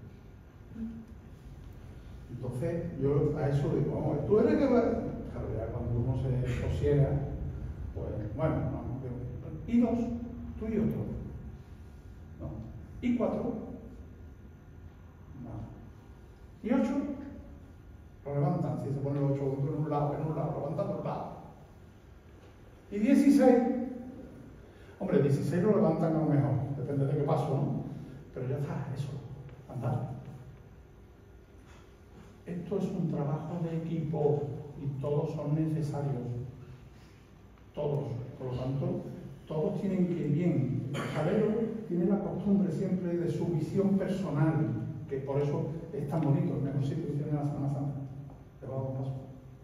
Speaker 3: Entonces, yo a eso digo, vamos, tú eres que va. Claro, ya cuando uno se sosiega, pues, bueno, no, digo, y dos, tú y otro. No. Y cuatro. No. Y ocho, lo levantan. Si se pone los ocho en un lado, en un lado, levantan por un lado. Y dieciséis, hombre, dieciséis lo levantan a lo mejor, depende de qué paso, ¿no? Pero ya está, eso, andar. Esto es un trabajo de equipo y todos son necesarios. Todos. Por lo tanto, todos tienen que ir bien. El costalero tiene la costumbre siempre de su visión personal, que por eso es tan bonito, el mejor sitio que tiene la Semana Santa, debajo de un paso.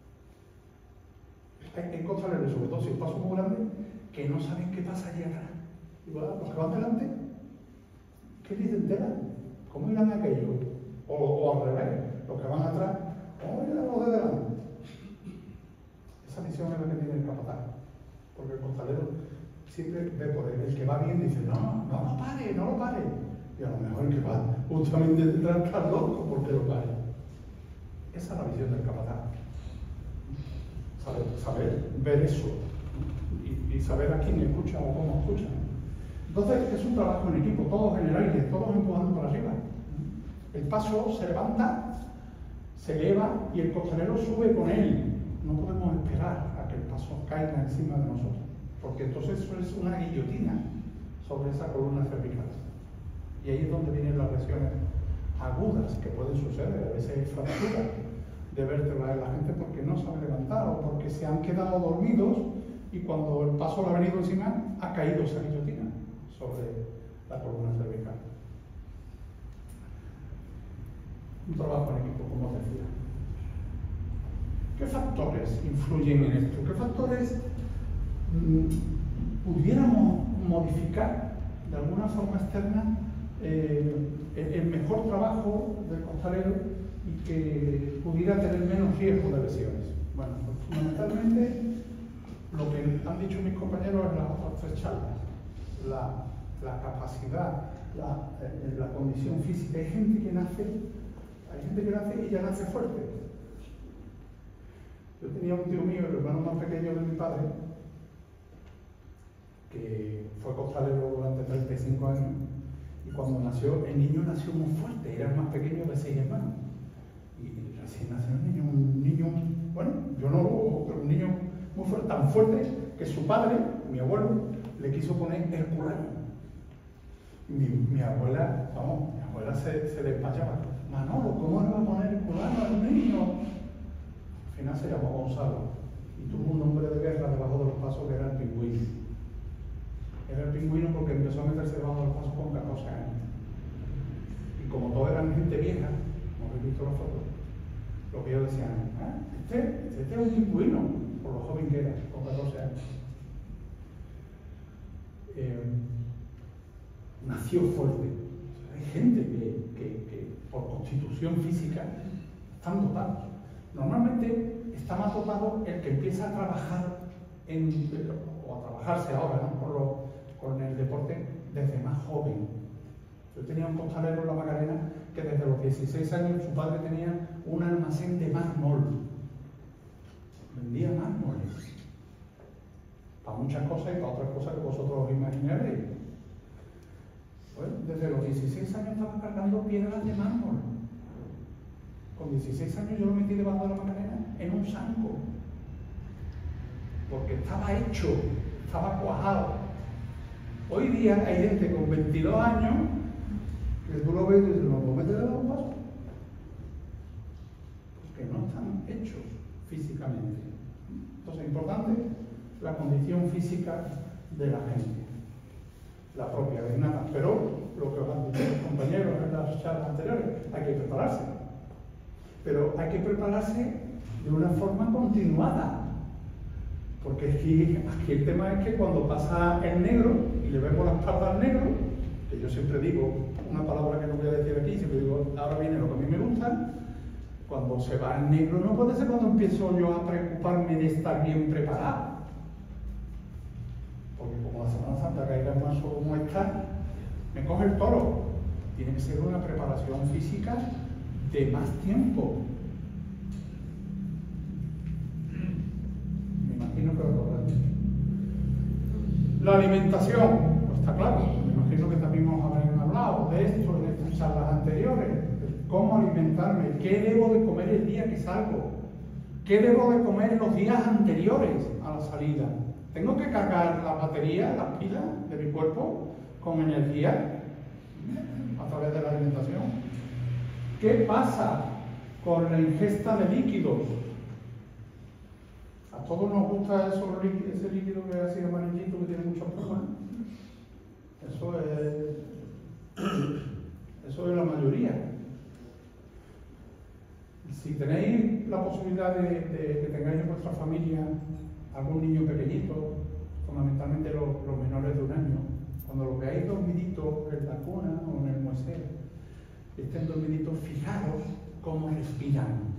Speaker 3: Hay costaleros, sobre todo si el paso es muy grande, que no saben qué pasa allí atrás. Digo, ah, los que van delante, ¿qué dicen de la? ¿Cómo irán aquellos? O, o al revés, los que van atrás, ¿cómo irán los de delante? Esa visión es la que tiene el capataz, porque el costalero siempre ve por él. El que va bien dice, no, no lo pare, no lo pare. Y a lo mejor el que va justamente detrás está loco porque lo pare. Esa es la visión del capataz. Saber, saber ver eso y, y saber a quién escucha o cómo escucha. Entonces es un trabajo en equipo, todos en el aire, todos empujando para arriba. El paso se levanta, se eleva y el costalero sube con él. No podemos esperar a que el paso caiga encima de nosotros, porque entonces eso es una guillotina sobre esa columna cervical. Y ahí es donde vienen las lesiones agudas que pueden suceder, a veces fracturas de vértebra de la gente porque no sabe levantar o porque se han quedado dormidos y cuando el paso le ha venido encima ha caído esa guillotina sobre la columna cervical. Un trabajo en equipo, como os decía. ¿Qué factores influyen en esto? ¿Qué factores mmm, pudiéramos modificar de alguna forma externa eh, el, el mejor trabajo del costalero y que pudiera tener menos riesgo de lesiones? Bueno, pues fundamentalmente lo que han dicho mis compañeros en las otras tres charlas, la, la capacidad, la, eh, la condición física. Hay gente que nace, hay gente que nace y ya nace fuerte. Yo tenía un tío mío, el hermano más pequeño de mi padre, que fue costalero durante treinta y cinco años, y cuando nació, el niño nació muy fuerte, era el más pequeño de seis hermanos. Y recién nació un niño, un niño, bueno, yo no lo, pero un niño muy fuerte, tan fuerte que su padre, mi abuelo, le quiso poner Herculano. Mi, mi abuela, vamos, mi abuela se, se despachaba. Manolo, ¿cómo le va a poner Herculano al niño? Al final se llamó Gonzalo y tuvo un nombre de guerra debajo de los pasos que era el Pingüino. Era el Pingüino porque empezó a meterse debajo de los pasos con catorce años. Y como todos eran gente vieja, como habéis visto las fotos, lo que ellos decían, ah, este, este es un pingüino, por lo joven que era, con catorce años. Eh, nació fuerte. O sea, hay gente que, que, que por constitución física están dotados. Normalmente está más dotado el que empieza a trabajar en, o a trabajarse ahora, ¿no? con, lo, con el deporte desde más joven. Yo tenía un costalero en la Macarena que desde los dieciséis años su padre tenía un almacén de mármol. Vendía mármoles. Para muchas cosas y para otras cosas que vosotros os imaginaréis. Pues desde los dieciséis años estaba cargando piedras de mármol. Con dieciséis años yo lo metí debajo de la Macarena en un zanco. Porque estaba hecho, estaba cuajado. Hoy día hay gente con veintidós años que tú lo ves y dices, no puedo meter debajo de un paso. Porque no están hechos físicamente. Entonces es importante la condición física de la gente. La propia, de nada. Pero lo que os han dicho los compañeros en las charlas anteriores, hay que prepararse. Pero hay que prepararse de una forma continuada. Porque aquí, aquí el tema es que cuando pasa el negro y le vemos la espalda al negro, que yo siempre digo una palabra que no voy a decir aquí, siempre digo, ahora viene lo que a mí me gusta, cuando se va el negro no puede ser cuando empiezo yo a preocuparme de estar bien preparado. Porque como la Semana Santa caiga en marzo como está, me coge el toro. Tiene que ser una preparación física de más tiempo. Me imagino que lo lograré. La alimentación, pues está claro. Me imagino que también vamos a haber hablado de esto en estas charlas anteriores. Cómo alimentarme, qué debo de comer el día que salgo, qué debo de comer en los días anteriores a la salida. ¿Tengo que cargar la batería, las pilas de mi cuerpo con energía a través de la alimentación? ¿Qué pasa con la ingesta de líquidos? todos nos gusta eso, ese líquido que es así amarillito, que tiene mucha espuma. Eso es, eso es la mayoría. Si tenéis la posibilidad de, de que tengáis en vuestra familia algún niño pequeñito, fundamentalmente los, los menores de un año, cuando los veáis dormiditos en la cuna o en el mueseo, estén dormiditos, fijaros cómo respiran.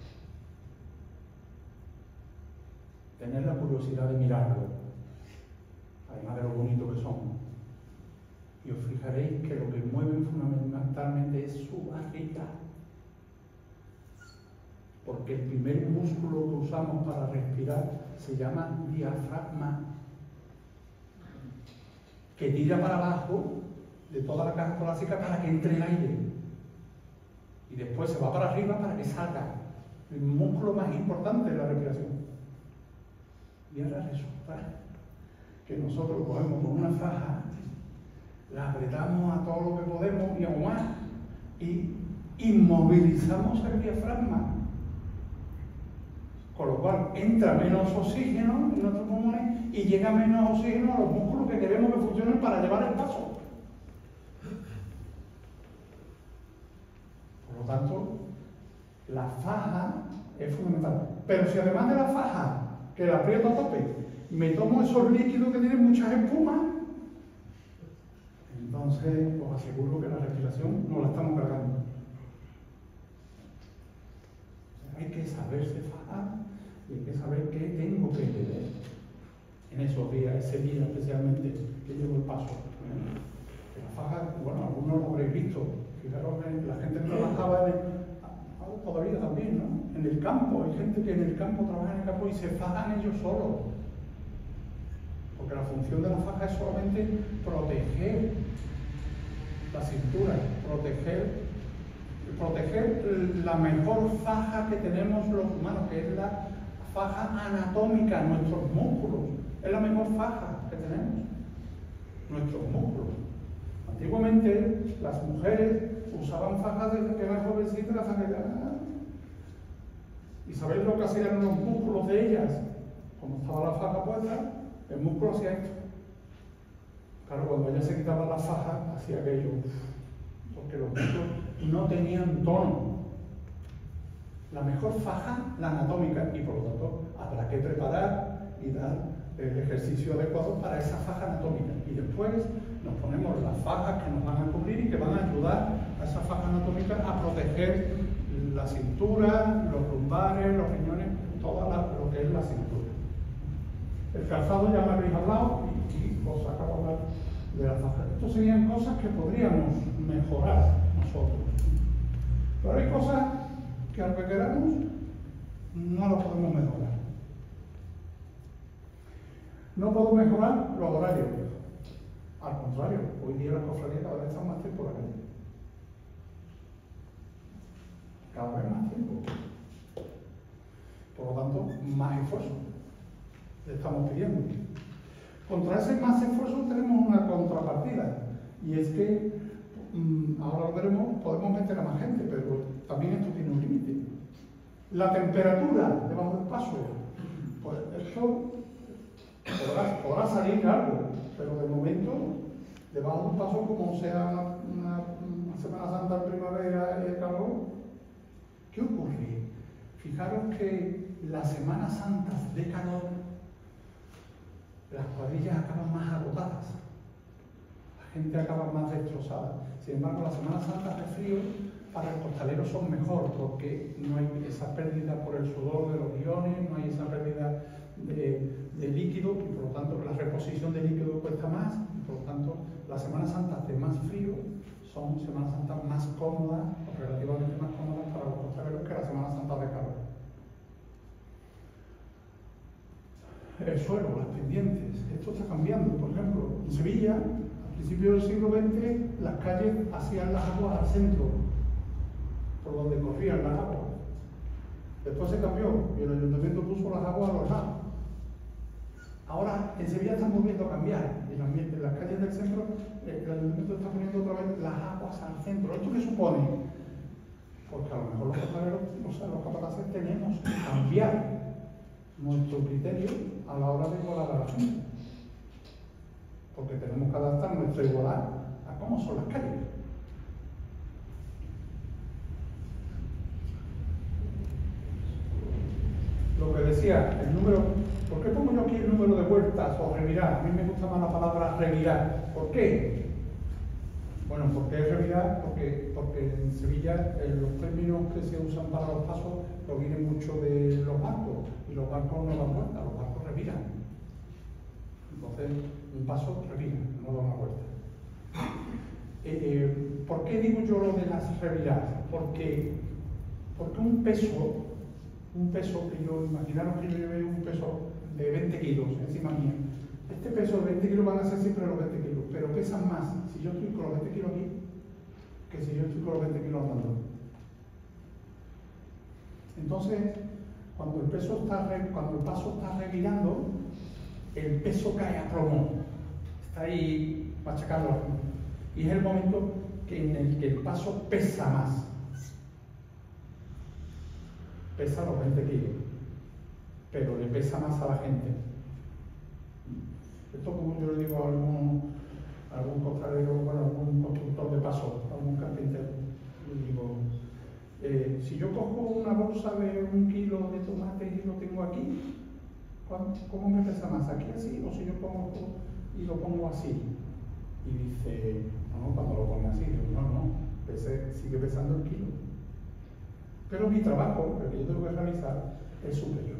Speaker 3: Tener la curiosidad de mirarlo, además de lo bonito que son. Y os fijaréis que lo que mueven fundamentalmente es su barriga. Porque el primer músculo que usamos para respirar se llama diafragma, que tira para abajo de toda la caja torácica para que entre el aire. Y después se va para arriba para que salga. El músculo más importante de la respiración. Y ahora resulta que nosotros cogemos con una faja, la apretamos a todo lo que podemos y aún más, y inmovilizamos el diafragma. Con lo cual entra menos oxígeno en nuestros pulmones y llega menos oxígeno a los músculos que queremos que funcionen para llevar el paso. Por lo tanto, la faja es fundamental. Pero si además de la faja, que la aprieto a tope, me tomo esos líquidos que tienen muchas espumas, entonces os aseguro que la respiración no la estamos cargando. O sea, hay que saberse fajar y hay que saber qué tengo que beber en esos días, ese día especialmente que llevo el paso. La faja, bueno, algunos lo habréis visto, fijaros, la gente que trabajaba en el, todavía también, ¿no? En el campo, hay gente que en el campo trabaja en el campo y se fajan ellos solos. Porque la función de la faja es solamente proteger la cintura, proteger, proteger la mejor faja que tenemos los humanos, que es la faja anatómica, nuestros músculos. Es la mejor faja que tenemos, nuestros músculos. Antiguamente las mujeres usaban fajas desde que eran jovencitas hasta que eran... ¿Y sabéis lo que hacían los músculos de ellas? Cuando estaba la faja puesta, el músculo hacía esto. Claro, cuando ella se quitaba la faja, hacía aquello. Porque los músculos no tenían tono. La mejor faja, la anatómica, y por lo tanto habrá que preparar y dar el ejercicio adecuado para esa faja anatómica. Y después nos ponemos las fajas que nos van a cubrir y que van a ayudar a esa faja anatómica a proteger la cintura, los lumbares, los riñones, todo lo que es la cintura. El calzado ya me habéis hablado y, y os acabo de hablar de la faja. Estas serían cosas que podríamos mejorar nosotros. Pero hay cosas que aunque queramos, no las podemos mejorar. No puedo mejorar los horarios. Al contrario, hoy día las cofradías cada vez están más tiempo en la calle. Cada vez más tiempo. Por lo tanto, más esfuerzo le estamos pidiendo. Contra ese más esfuerzo tenemos una contrapartida. Y es que, mmm, ahora lo veremos, podemos meter a más gente, pero también esto tiene un límite. La temperatura debajo del paso. Pues esto podrá, podrá salir algo, pero de momento, debajo del paso, como sea una, una, una Semana Santa, primavera y el calor, ¿qué ocurre? Fijaros que las Semanas Santas de calor, las cuadrillas acaban más agotadas, la gente acaba más destrozada. Sin embargo, las Semanas Santas de frío para el costalero son mejor, porque no hay esa pérdida por el sudor de los guiones, no hay esa pérdida de, de líquido, y por lo tanto la reposición de líquido cuesta más, y por lo tanto las Semanas Santas de más frío son Semanas Santas más cómodas, o relativamente más cómodas para los costaleros que las Semanas Santas de calor. El suelo, las pendientes, esto está cambiando. Por ejemplo, en Sevilla, al principio del siglo veinte, las calles hacían las aguas al centro, por donde corrían las aguas. Después se cambió y el ayuntamiento puso las aguas a los lados. Ahora en Sevilla están volviendo a cambiar. En las, en las calles del centro, el ayuntamiento está poniendo otra vez las aguas al centro. ¿Esto qué supone? Porque a lo mejor los costaleros, o sea, los capataces tenemos que cambiar nuestro criterio a la hora de igualar a la gente. Porque tenemos que adaptar nuestra igualdad a cómo son las calles. Lo que decía, el número, ¿por qué pongo yo aquí el número de vueltas o revirar? A mí me gusta más la palabra revirar. ¿Por qué? Bueno, ¿por qué revirar? Porque, porque en Sevilla eh, los términos que se usan para los pasos provienen mucho de los barcos, y los barcos no dan vuelta, los barcos reviran. Entonces, un paso revira, no da una vuelta. Eh, eh, ¿Por qué digo yo lo de las reviradas? Porque, porque un peso, un peso que yo, imaginaros que yo lleve un peso de veinte kilos encima mío. Este peso de veinte kilos van a ser siempre los veinte kilos, pero pesan más si yo estoy con los veinte kilos aquí que si yo estoy con los veinte kilos andando. Entonces, cuando el, peso está re, cuando el paso está revirando, el peso cae a plomo, está ahí machacando la gente. Y es el momento que en el que el paso pesa más. Pesa los veinte kilos, pero le pesa más a la gente. Esto, como yo le digo a algún, a algún costalero, bueno, a algún constructor de paso, a algún carpintero, le digo, eh, si yo cojo una bolsa de un kilo de tomate y lo tengo aquí, ¿cómo me pesa más? ¿Aquí así? ¿O si yo pongo y lo pongo así? Y dice, no, cuando lo pone así, digo, no, no, pese, sigue pesando el kilo. Pero mi trabajo, el que yo tengo que realizar, es superior.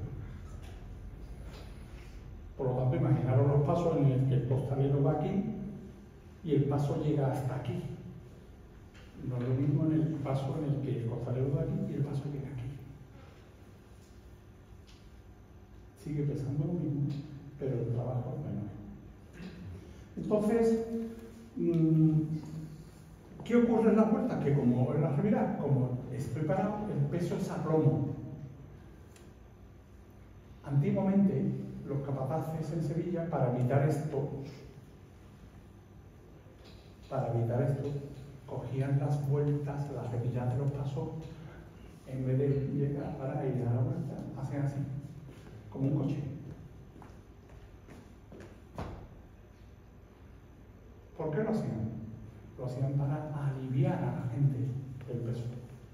Speaker 3: Por lo tanto, imaginaros los pasos en el que el costalero va aquí y el paso llega hasta aquí. No es lo mismo en el paso en el que el costalero va aquí y el paso llega aquí. Sigue pesando lo mismo, pero el trabajo es menor. Entonces, ¿qué ocurre en la puerta? Que como en la revirada, como es preparado, el peso es a plomo. Antiguamente, los capataces en Sevilla, para evitar esto, para evitar esto, cogían las vueltas, las reviradas de los pasos, en vez de llegar para ir a la vuelta, hacían así, como un coche. ¿Por qué lo hacían? Lo hacían para aliviar a la gente el peso.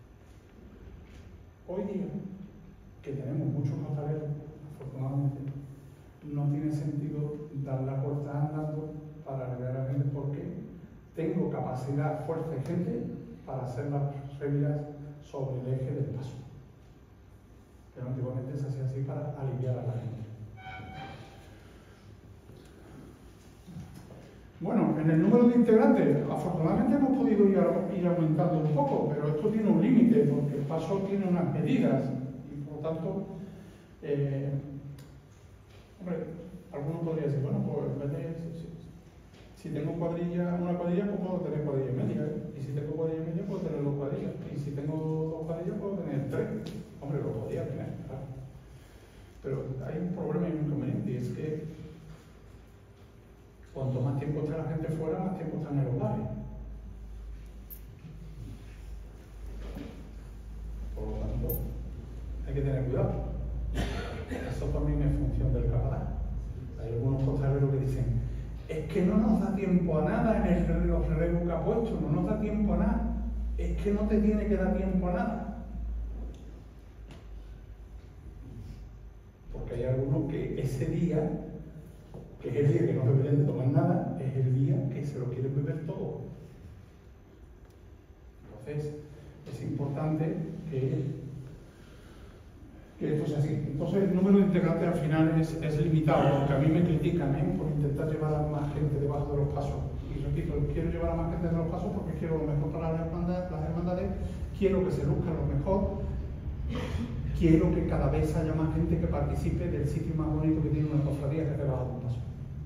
Speaker 3: Hoy día, que tenemos muchos costaleros, afortunadamente, no tiene sentido dar la vuelta andando para aliviar a la gente porque tengo capacidad, fuerza y gente para hacer las reviradas sobre el eje del paso. Pero antiguamente se hacía así para aliviar a la gente. Bueno, en el número de integrantes, afortunadamente hemos podido ir, a, ir aumentando un poco, pero esto tiene un límite porque el paso tiene unas medidas y por lo tanto, eh, hombre, alguno podría decir, bueno, pues en vez de, si, si, si tengo cuadrilla, una cuadrilla, pues puedo tener cuadrilla y media, ¿eh? Y si tengo cuadrilla y media, puedo tener dos cuadrillas, y si tengo dos cuadrillas, puedo tener tres. Hombre, lo podría tener, claro. Pero hay un problema y un inconveniente, y es que cuanto más tiempo esté la gente fuera, más tiempo están en los bares. Por lo tanto, hay que tener cuidado. Eso también es función del capataz. Hay algunos costaleros que dicen, es que no nos da tiempo a nada en el, los relevos que ha puesto, no nos da tiempo a nada. Es que no te tiene que dar tiempo a nada. Porque hay algunos que ese día, que es el día que no deberían de tomar nada, es el día que se lo quieren beber todo. Entonces, es importante que, que esto sea así. Entonces, el número de integrantes al final es, es limitado, porque a mí me critican ¿eh? por intentar llevar a más gente debajo de los pasos. Y repito, quiero llevar a más gente de los pasos porque quiero lo mejor para las hermandades, las hermandades, quiero que se luzcan lo mejor, quiero que cada vez haya más gente que participe del sitio más bonito que tiene una cofradía, que es debajo de un paso.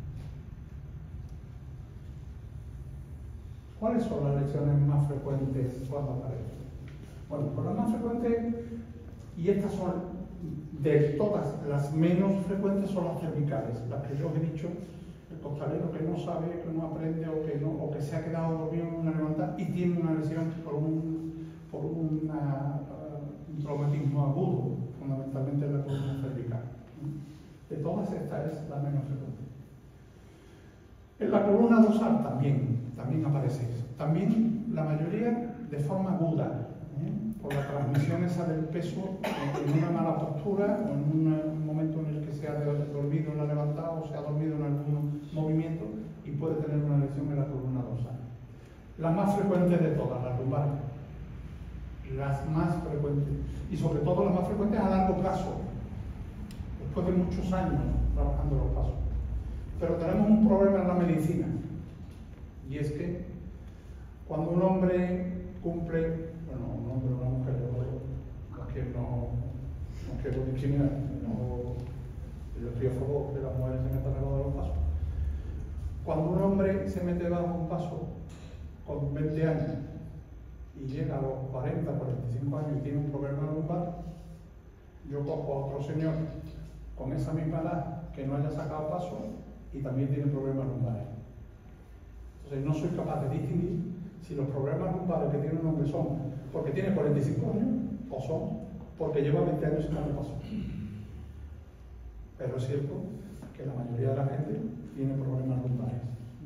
Speaker 3: ¿Cuáles son las lesiones más frecuentes cuando aparecen? Bueno, pues las más frecuentes, y estas son de todas las menos frecuentes, son las cervicales, las que yo os he dicho, el costalero que no sabe, que no aprende o que, no, o que se ha quedado dormido en una levantada y tiene una lesión por un, por una, uh, un traumatismo agudo, fundamentalmente en la columna cervical. De todas estas es la menos frecuente. En la columna dorsal también, también aparece eso. También la mayoría de forma aguda, ¿eh? Por la transmisión esa del peso en una mala postura o en un momento en el que se ha dormido en la levantada o se ha dormido en algún movimiento y puede tener una lesión en la columna dorsal. Las más frecuentes de todas, las lumbares. Las más frecuentes. Y sobre todo las más frecuentes a largo plazo, después de muchos años trabajando los pasos. Pero tenemos un problema en la medicina, y es que cuando un hombre cumple, bueno, un hombre o una mujer, yo, que no, no quiero discriminar, no, yo estoy a favor que las mujeres se metan debajo de los pasos. Cuando un hombre se mete debajo de un paso con veinte años y llega a los cuarenta, cuarenta y cinco años y tiene un problema lumbar, yo cojo a otro señor con esa misma edad que no haya sacado paso y también tiene problemas lumbares. Entonces no soy capaz de distinguir si los problemas lumbares que tiene un hombre son porque tiene cuarenta y cinco años o son porque lleva veinte años sin dar paso. Pero es cierto que la mayoría de la gente tiene problemas lumbares.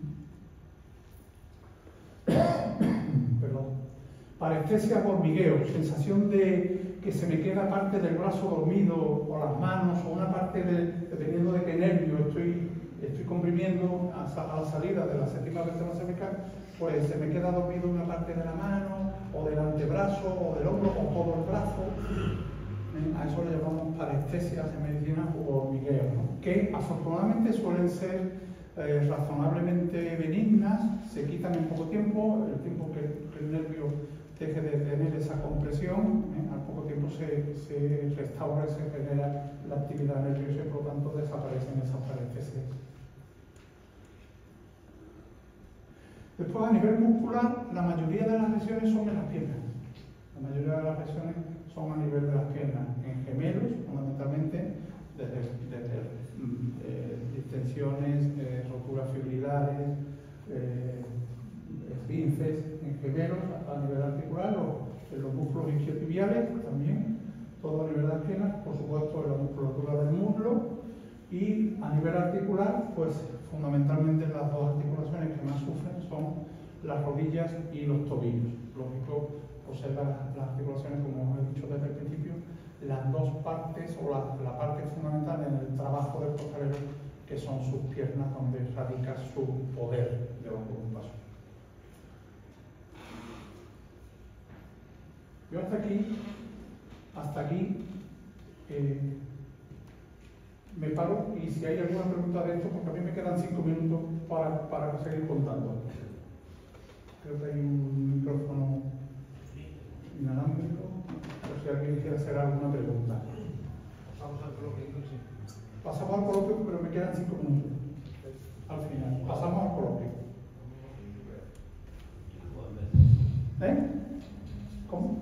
Speaker 3: Perdón. Parestesia o hormigueo, sensación de que se me queda parte del brazo dormido o las manos o una parte, de, dependiendo de qué nervio estoy, estoy comprimiendo a, a la salida de la séptima vértebra cervical, pues se me queda dormido una parte de la mano o del antebrazo o del hombro o todo el brazo. A eso le llamamos parestesias en medicina o hormigueo, ¿no? Que afortunadamente suelen ser eh, razonablemente benignas, se quitan en poco tiempo, el tiempo que, que el nervio deje de tener esa compresión, ¿eh? Al poco tiempo se, se restaura y se genera la actividad nerviosa y por lo tanto desaparecen esas parestesias. Después, a nivel muscular, la mayoría de las lesiones son en las piernas. La mayoría de las lesiones son a nivel de las piernas, en gemelos, fundamentalmente, desde, desde eh, distensiones, eh, roturas fibrilares, eh, esguinces en gemelos a nivel articular, o en los músculos isquiotibiales también, todo a nivel de las piernas, por supuesto en la musculatura del muslo, y a nivel articular, pues fundamentalmente las dos articulaciones que más sufren son las rodillas y los tobillos. Lógico, por ser las, las articulaciones, como he dicho desde el principio, las dos partes o la, la parte fundamental en el trabajo del costalero, que son sus piernas, donde radica su poder debajo de un paso. Yo hasta aquí, hasta aquí eh, me paro, y si hay alguna pregunta de esto, porque a mí me quedan cinco minutos para, para seguir contando. Creo que hay un micrófono inalámbrico, por si alguien quiere hacer alguna pregunta.
Speaker 1: Pasamos al coloquio, sí.
Speaker 3: Pasamos al coloquio, pero me quedan cinco minutos. Al final, pasamos al coloquio. ¿Eh? ¿Cómo?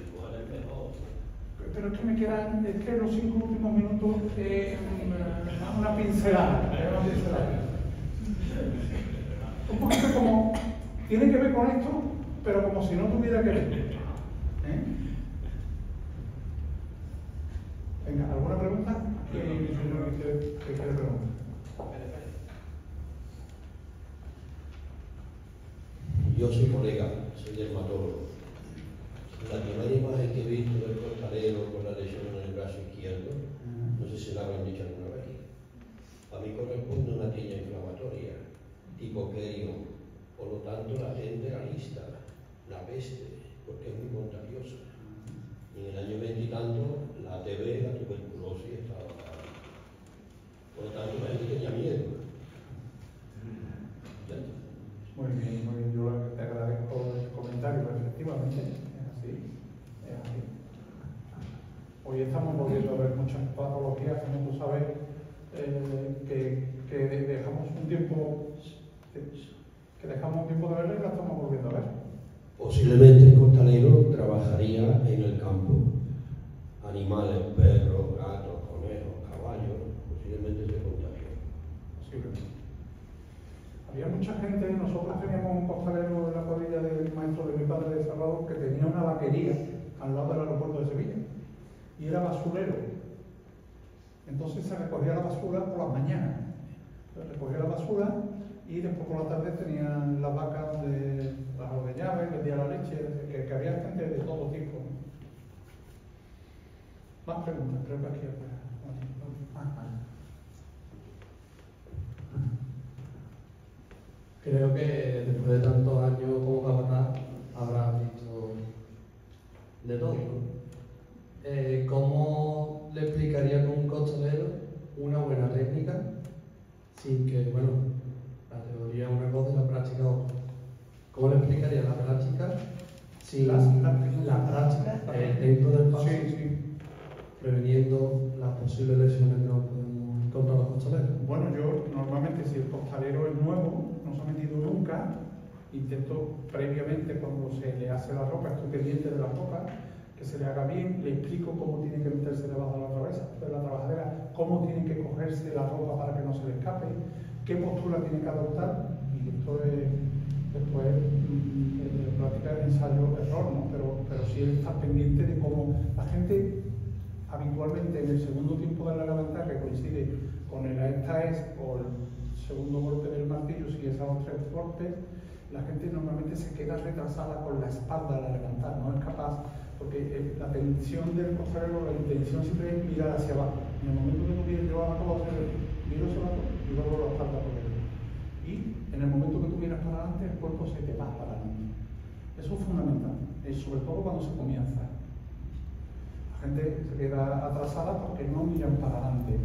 Speaker 3: Pero es que me quedan, es que los cinco últimos minutos eh, una, una pincelada, una pincelada. Un poquito como, tiene que ver con esto, pero como si no tuviera que ver. ¿Eh? Venga, ¿alguna pregunta? Aquí hay un señor que quiere, que quiere preguntar.
Speaker 4: Yo soy colega, soy dermatólogo. La primera imagen que he visto del costalero con la lesión en el brazo izquierdo, no sé si la habrán dicho alguna vez. A mí corresponde una tiña inflamatoria, tipo Kerion. Por lo tanto, la gente la lista, la peste, porque es muy contagiosa. Y en el año veintitanto, la A T B, la tuberculosis, estaba baja. Por lo tanto, la gente tenía miedo. ¿Ya?
Speaker 3: Muy bien, muy bien. Yo te agradezco el comentario, pero efectivamente es así. Es así. Hoy estamos volviendo a ver muchas patologías, como tú sabes, eh, que, que dejamos un tiempo, que, que dejamos un tiempo de verlo y la estamos volviendo a ver.
Speaker 4: Posiblemente el costalero trabajaría en el campo. Animales, perros, gatos, conejos, caballos, posiblemente se contagió.
Speaker 3: Posiblemente. Había mucha gente, nosotros teníamos un costalero en la cuadrilla del maestro de mi padre de Salvador que tenía una vaquería al lado del aeropuerto de Sevilla y era basurero. Entonces se recogía la basura por las mañanas. Se recogía la basura y después por la tarde tenían las vacas donde las ordeñaban, vendían la leche, que, que había gente de todo tipo. Más preguntas, creo que aquí afuera.
Speaker 5: Creo que después de tantos años como capataz habrás visto de todo, ¿no? Eh, ¿Cómo le explicaría con un costalero una buena técnica sin que, bueno, la teoría es una cosa y la práctica es otra? ¿Cómo le explicaría la práctica sin
Speaker 3: La- la-
Speaker 5: la práctica eh, dentro del paso,
Speaker 3: Sí, sí.
Speaker 5: preveniendo las posibles lesiones que nos podemos encontrar los costaleros?
Speaker 3: Bueno, yo normalmente si el costalero es nuevo, no se ha metido nunca, intento previamente cuando se le hace la ropa, estoy pendiente de la ropa, que se le haga bien, le explico cómo tiene que meterse debajo de la travesa, de la trabajadera, cómo tiene que cogerse la ropa para que no se le escape, qué postura tiene que adoptar, y esto es después mm, eh, práctica de ensayo error, ¿no? Pero, pero sí está pendiente de cómo la gente habitualmente en el segundo tiempo de la levantada, que coincide con el esta es o el segundo golpe del martillo, si es a los tres golpes, la gente normalmente se queda retrasada con la espalda al levantar, no es capaz, porque eh, la tensión del costalero, la intención siempre es mirar hacia abajo. En el momento que tú miras, yo acabo de hacer, miro hacia abajo y luego la espalda por dentro. Y en el momento que tú miras para adelante, el cuerpo se te va para adelante. Eso es fundamental, es sobre todo cuando se comienza. La gente se queda atrasada porque no miran para adelante.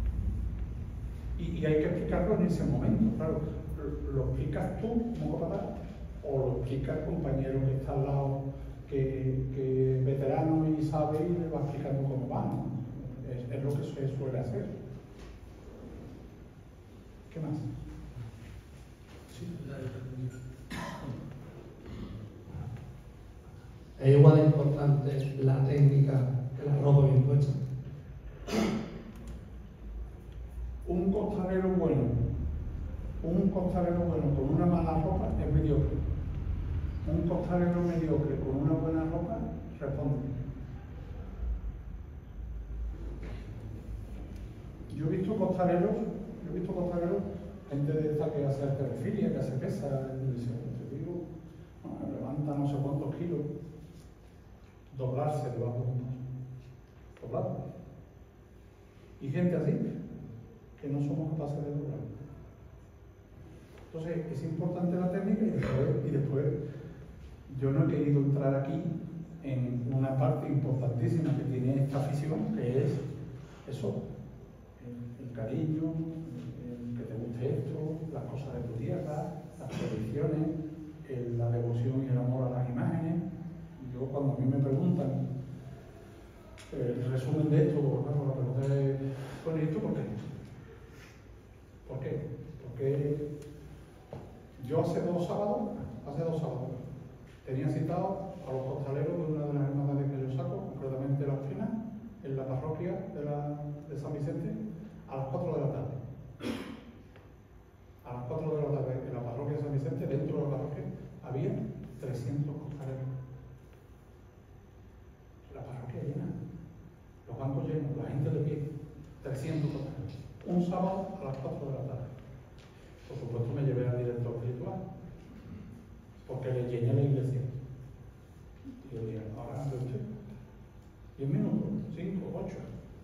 Speaker 3: Y, y hay que explicarlo en ese momento, claro. Lo, lo explicas tú como capataz o lo explica el compañero que está al lado, que, que es veterano y sabe y le va explicando cómo va, ¿no? Es, es lo que se suele hacer. ¿Qué más? Sí.
Speaker 5: Es igual de importante la técnica que la ropa bien puesta.
Speaker 3: Un costalero bueno, un costalero bueno con una mala ropa es mediocre. Un costalero mediocre con una buena ropa responde. Yo he visto costaleros, yo he visto costaleros, gente de esta que hace halterofilia, que hace pesa, te digo, bueno, levanta no sé cuántos kilos, doblarse debajo de un paso, doblarlo. Y gente así, que no somos capaces de doblar. Entonces, es importante la técnica y después, y después yo no he querido entrar aquí en una parte importantísima que tiene esta afición, que es eso, el, el cariño, el, el que te guste esto, las cosas de tu tierra, las tradiciones, el, la devoción y el amor a las imágenes. Yo cuando a mí me preguntan el resumen de esto, bueno, la pregunta es, ¿con esto por qué? ¿Por qué? Porque yo hace dos sábados, hace dos sábados, tenía citado a los costaleros de una de las hermandades que yo saco, concretamente la Espina, en la parroquia de, la, de San Vicente, a las cuatro de la tarde. A las cuatro de la tarde, en la parroquia de San Vicente, dentro de la parroquia, había trescientos costaleros. La parroquia llena, los bancos llenos, la gente de pie, trescientos costaleros. Un sábado a las cuatro de la tarde. Por supuesto me llevé al director espiritual, porque le llené la iglesia. Y yo dije, ahora ande usted. Diez minutos, cinco, ocho.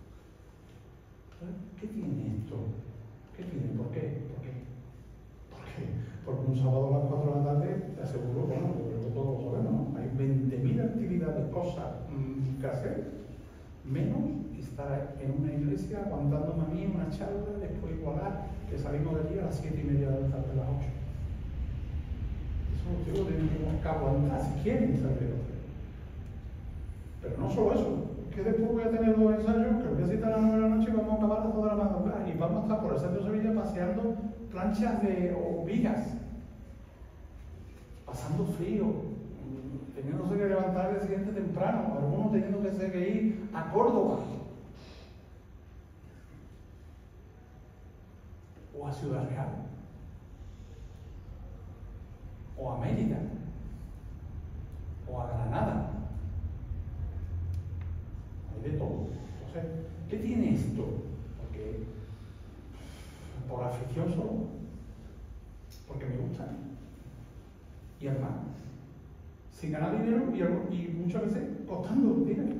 Speaker 3: ¿Qué tiene esto? ¿Qué tiene? ¿Por qué? ¿Por qué? ¿Por qué? Porque un sábado a las cuatro de la tarde, te aseguro, bueno, yo creo que todos lo sabemos, ¿no? Hay veinte mil actividades, cosas mmm, que hacer, menos estar en una iglesia aguantándome a mí una charla, después igualar, que salimos de allí a las siete y media de la tarde, a las ocho. Eso ustedes lo tienen que aguantar si quieren salir de otra. Pero no solo eso, es que después voy a tener dos ensayos, que voy a citar a las nueve de la noche y vamos a acabar a las dos de la madrugada y vamos a estar por el centro de Sevilla paseando planchas de o vigas, pasando frío, teniéndose que levantar el siguiente temprano, algunos teniendo que, ser, que ir a Córdoba o a Ciudad Real o a Mérida o a Granada. Hay de todo. Entonces, ¿qué tiene esto? sin ganar dinero y, algo- y muchas veces costando dinero.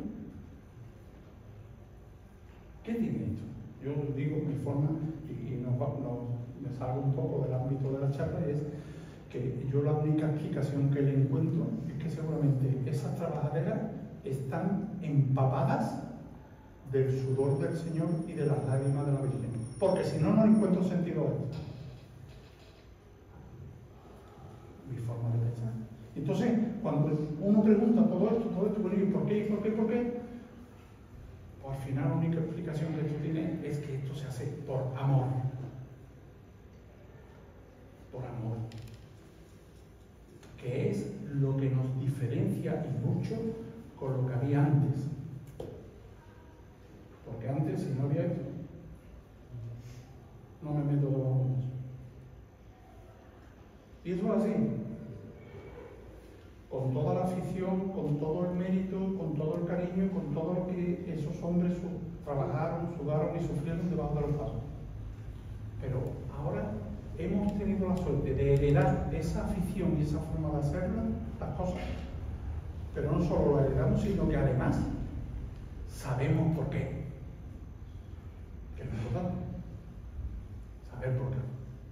Speaker 3: ¿Qué tiene esto? Yo digo mi forma, y, y nos, va- nos- me salgo un poco del ámbito de la charla, es que yo la única explicación que le encuentro es que seguramente esas trabajaderas están empapadas del sudor del Señor y de las lágrimas de la Virgen. Porque si no, no le encuentro sentido a esto. Mi forma de pensar. Entonces, cuando uno pregunta todo esto, todo esto, bueno, ¿y por qué, y por qué, y por qué? Pues al final la única explicación que esto tiene es que esto se hace por amor. Por amor. Que es lo que nos diferencia y mucho con lo que había antes. Porque antes, si no había esto, no me meto debajo de eso. Y eso es así. Con toda la afición, con todo el mérito, con todo el cariño, con todo lo que esos hombres su- trabajaron, sudaron y sufrieron debajo de los pasos. Pero ahora hemos tenido la suerte de heredar esa afición y esa forma de hacer las cosas. Pero no solo la heredamos, sino que además sabemos por qué. Que es importante. Saber por qué.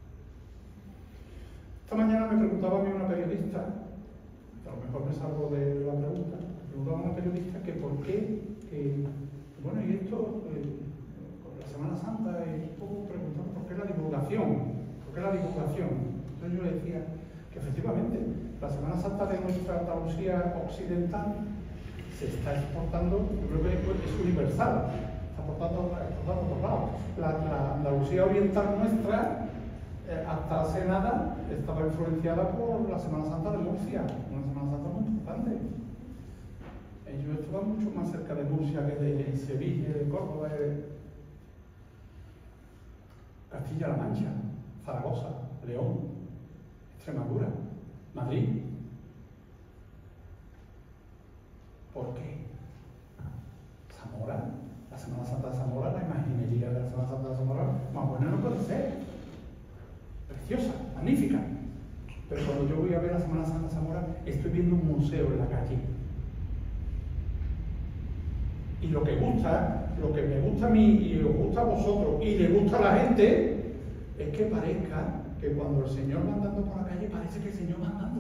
Speaker 3: Esta mañana me preguntaba a mí una periodista, a lo mejor me salgo de la pregunta, me preguntaba a una periodista que por qué, que, bueno, y esto, eh, con la Semana Santa, y un poco preguntando por qué la divulgación. ¿Qué es la divulgación? Entonces yo le decía que efectivamente la Semana Santa de nuestra Andalucía occidental se está exportando, yo creo que es universal, está exportando, exportando por lados. La, la Andalucía oriental nuestra, eh, hasta hace nada, estaba influenciada por la Semana Santa de Murcia, una Semana Santa muy importante. Ellos estaban mucho más cerca de Murcia que de Sevilla, de Córdoba, de Castilla-La Mancha, Zaragoza, León, Extremadura, Madrid. ¿Por qué? Zamora, la Semana Santa de Zamora, la imaginería de la Semana Santa de Zamora, más buena no puede ser. Preciosa, magnífica. Pero cuando yo voy a ver la Semana Santa de Zamora, estoy viendo un museo en la calle. Y lo que gusta, lo que me gusta a mí y os gusta a vosotros y le gusta a la gente, es que parezca que cuando el Señor va andando por la calle, parece que el Señor va andando.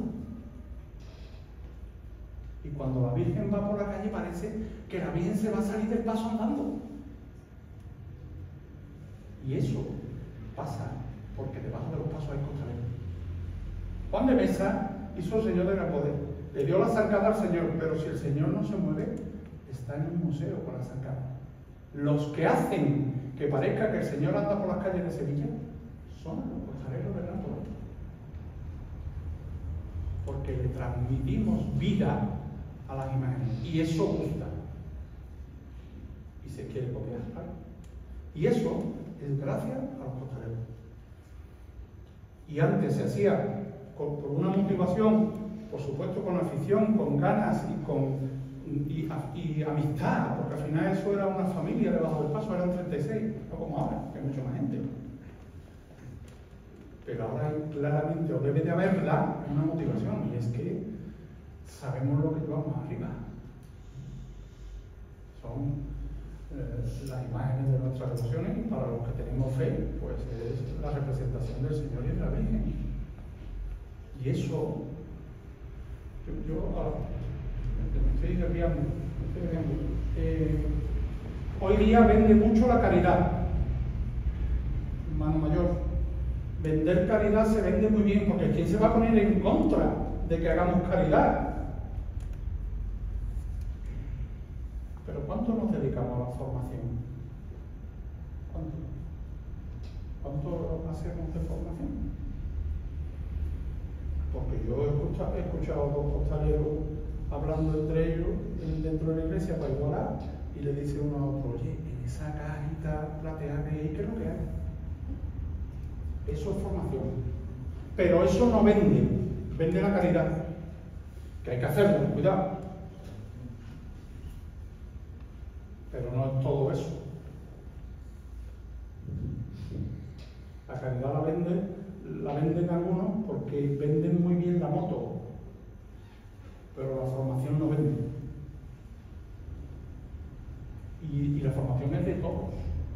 Speaker 3: Y cuando la Virgen va por la calle, parece que la Virgen se va a salir del paso andando. Y eso pasa porque debajo de los pasos hay costaleros. Juan de Mesa hizo el Señor de gran poder. Le dio la zancada al Señor, pero si el Señor no se mueve, está en un museo con la zancada. Los que hacen que parezca que el Señor anda por las calles de Sevilla son los costaleros del gran poder. Porque le transmitimos vida a las imágenes. Y eso gusta. Y se quiere copiar, ¿vale? Y eso es gracias a los costaleros. Y antes se hacía con, por una motivación, por supuesto con afición, con ganas y con y, y amistad, porque al final eso era una familia debajo del paso, eran treinta y seis, no como ahora, que hay mucha más gente. Pero ahora hay claramente, o debe de haberla, una motivación, y es que sabemos lo que llevamos arriba. Son eh, las imágenes de nuestras devociones, y para los que tenemos fe, pues es la representación del Señor y de la Virgen. Y eso, yo, yo ahora, me estoy desviando, me estoy desviando. Eh, hoy día vende mucho la caridad, hermano mayor. Vender caridad se vende muy bien, porque ¿quién se va a poner en contra de que hagamos caridad? Pero ¿cuánto nos dedicamos a la formación? ¿Cuánto? ¿Cuánto hacemos de formación? Porque yo he escuchado, he escuchado a dos costaleros hablando entre ellos dentro de la iglesia para igualar, y le dice uno a otro: oye, en esa cajita plateada que hay, ¿qué es lo que hay? Eso es formación. Pero eso no vende, vende la caridad. Que hay que hacerlo, cuidado. Pero no es todo eso. La caridad la venden, la venden algunos porque venden muy bien la moto. pero la formación no vende. Y, y la formación es de todos.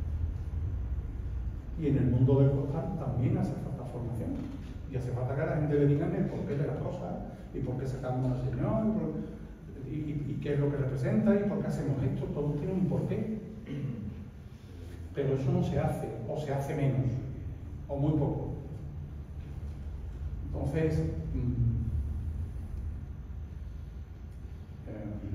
Speaker 3: Y en el mundo del costal también hace falta formación. Y hace falta que a la gente le digan el porqué de las cosas, y por qué sacamos al Señor, y, por, y, y, y qué es lo que representa, y por qué hacemos esto. Todo tiene un porqué. Pero eso no se hace, o se hace menos, o muy poco. Entonces, mmm, eh,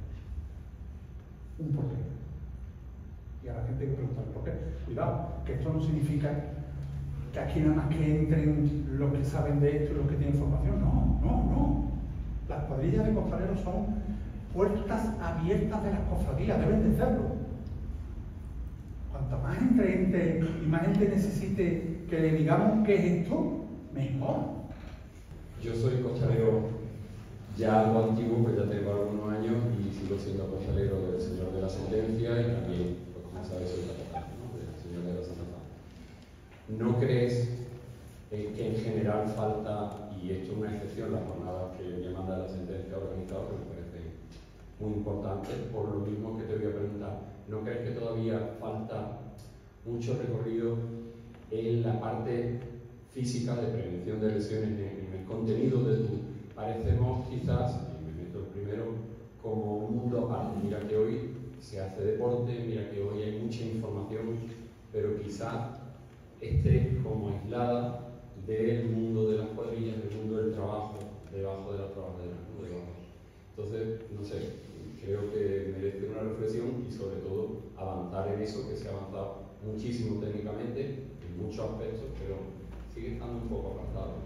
Speaker 3: un porqué. Y a la gente hay que preguntar por qué. Cuidado, que esto no significa que aquí nada más que entren los que saben de esto y los que tienen formación. No, no, no. Las cuadrillas de costaleros son puertas abiertas de las cofradías, deben de serlo. Cuanto más gente entre y más gente necesite que le digamos qué es esto, mejor.
Speaker 6: Yo soy costalero ya algo antiguo, pues ya tengo algunos años y sigo siendo costalero del Señor de la Sentencia y también, pues como sabes, soy capataz, ¿no?, del Señor de la Santa Paz. ¿No crees eh, que en general falta, y esto es una excepción, las jornadas que me manda la Sentencia organizada, que me parece muy importante, por lo mismo que te voy a preguntar, ¿no crees que todavía falta mucho recorrido en la parte física de prevención de lesiones, en, en el contenido de tu? Parecemos quizás, y me meto el primero, como un mundo aparte. Mira que hoy se hace deporte, mira que hoy hay mucha información, pero quizás esté como aislada del mundo de las cuadrillas, del mundo del trabajo, debajo de las trabajadoras, ¿no? Debajo. Entonces, no sé, creo que merece una reflexión y sobre todo avanzar en eso, que se ha avanzado muchísimo técnicamente, en muchos aspectos, pero sigue estando un poco avanzado.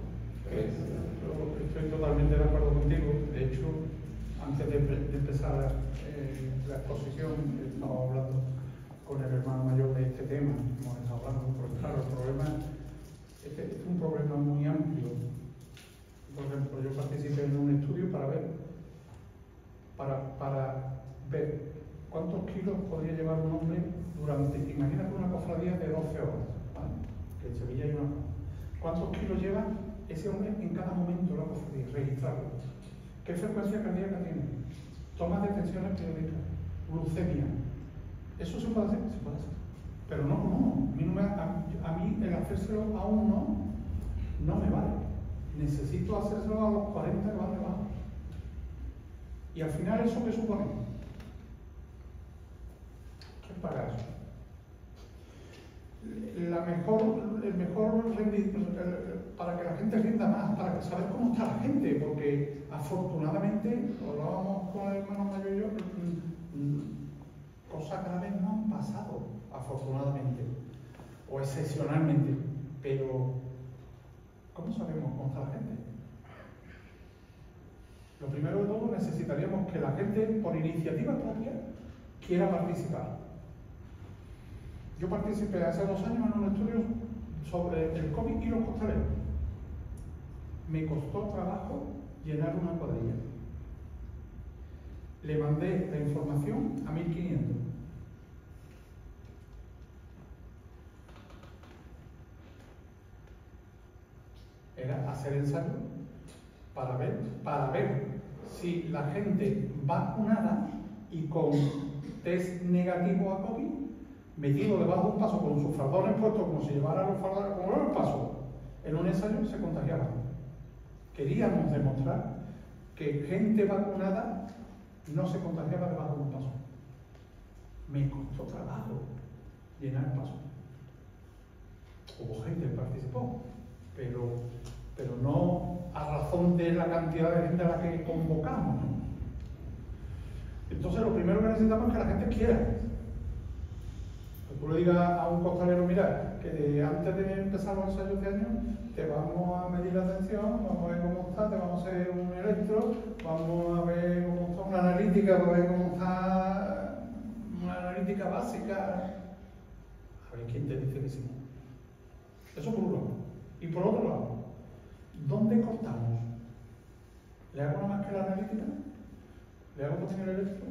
Speaker 3: Estoy totalmente de acuerdo contigo. De hecho, antes de, de empezar eh, la exposición, estaba hablando con el hermano mayor de este tema. Hemos estado hablando, porque claro, el problema este, es un problema muy amplio. Por ejemplo, yo participé en un estudio para ver, para, para ver cuántos kilos podría llevar un hombre durante, imagínate una cofradía de doce horas, ¿vale? Que en Sevilla hay una. ¿Cuántos kilos lleva ese hombre en cada momento la cofradía? Registrarlo. ¿Qué frecuencia cardíaca tiene? Tomas de tensiones periódicas, glucemia. ¿Eso se puede hacer? Se puede hacer. Pero no, no, a mí, no me, a, a mí el hacérselo a uno no me vale. Necesito hacérselo a los cuarenta que van debajo. Y al final, ¿eso qué supone? ¿Qué paga eso? La mejor, el mejor para que la gente rinda más, para que saber cómo está la gente, porque afortunadamente, hablábamos con el hermano mayor y yo, cosas graves no han pasado, afortunadamente, o excepcionalmente, pero ¿cómo sabemos cómo está la gente? Lo primero de todo, necesitaríamos que la gente, por iniciativa propia, quiera participar. Yo participé hace dos años en un estudio sobre el COVID y los costaleros. Me costó trabajo llenar una cuadrilla. Le mandé la información a mil quinientos. Era hacer ensayo para ver, para ver si la gente vacunada y con test negativo a COVID, metido debajo de un paso con sus fardones puestos como si llevara los fardones como el paso, en un ensayo se contagiaban. Queríamos demostrar que gente vacunada no se contagiaba debajo de un paso. Me costó trabajo llenar el paso. Hubo gente que participó, pero, pero no a razón de la cantidad de gente a la que convocamos, ¿no? Entonces lo primero que necesitamos es que la gente quiera. Que tú le digas a un costalero, mira, que antes de empezar los ensayos de año te vamos a medir la tensión, vamos a ver cómo está, te vamos a hacer un electro, vamos a ver cómo está una analítica, para ver cómo está una analítica básica. A ver quién te dice que sí. Eso por un lado. Y por otro lado, ¿dónde cortamos? ¿Le hago nada más que la analítica? ¿Le hago también el electro?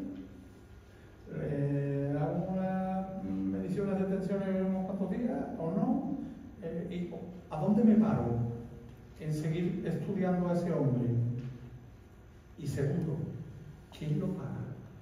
Speaker 3: ¿Le hago unas mediciones de tensión en unos cuantos días o no? Eh, y, ¿A dónde me paro en seguir estudiando a ese hombre? y seguro, ¿quién lo paga?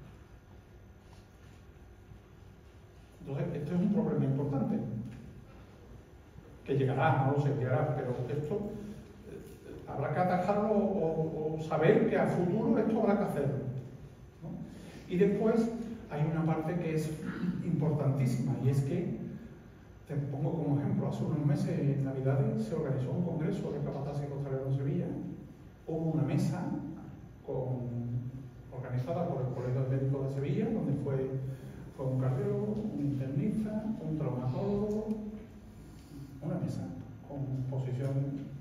Speaker 3: Entonces, esto es un problema importante, que llegará, no lo sé, llegará, pero esto eh, habrá que atajarlo o, o saber que a futuro esto habrá que hacerlo, ¿no? Y después hay una parte que es importantísima, y es que, te pongo como ejemplo, hace unos meses, en Navidades, se organizó un congreso de capataces y costaleros en Sevilla. Hubo una mesa con, organizada por el Colegio de Médicos de Sevilla, donde fue, fue un cardiólogo, un internista, un traumatólogo, una mesa con posición.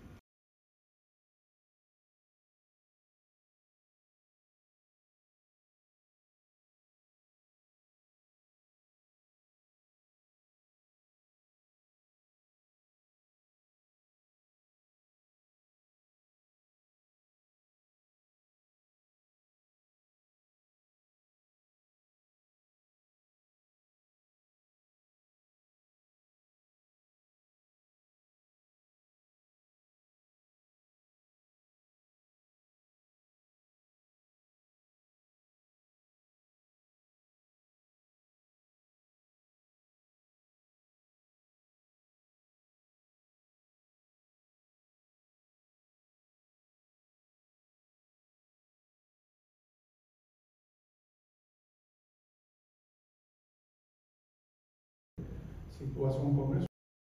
Speaker 3: Si tú haces un congreso,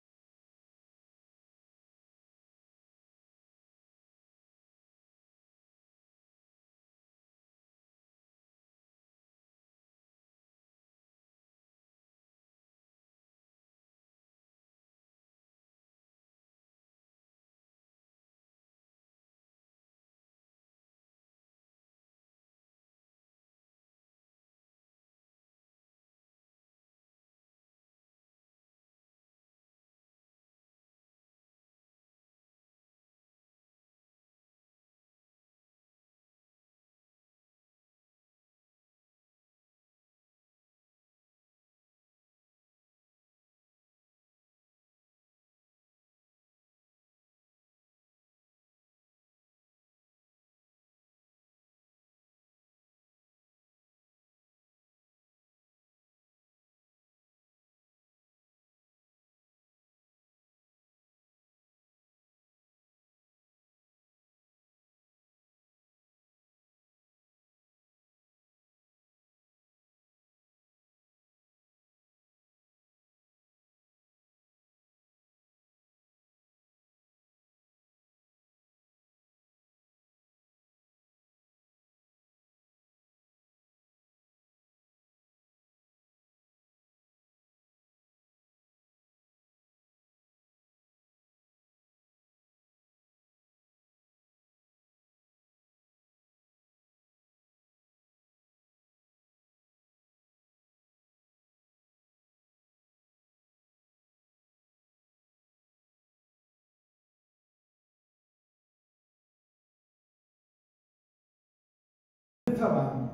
Speaker 3: estaban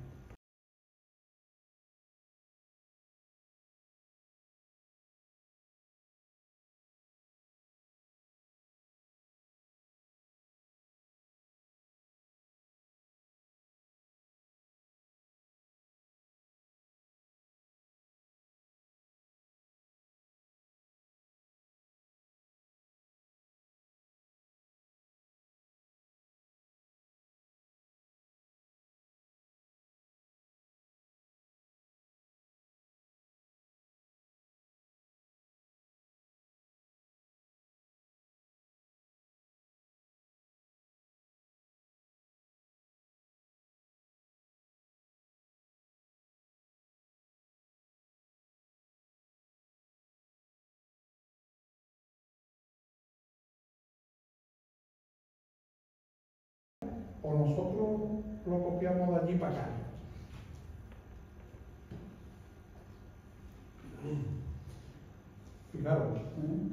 Speaker 3: o nosotros lo copiamos de allí para acá. Fijaros, ¿eh?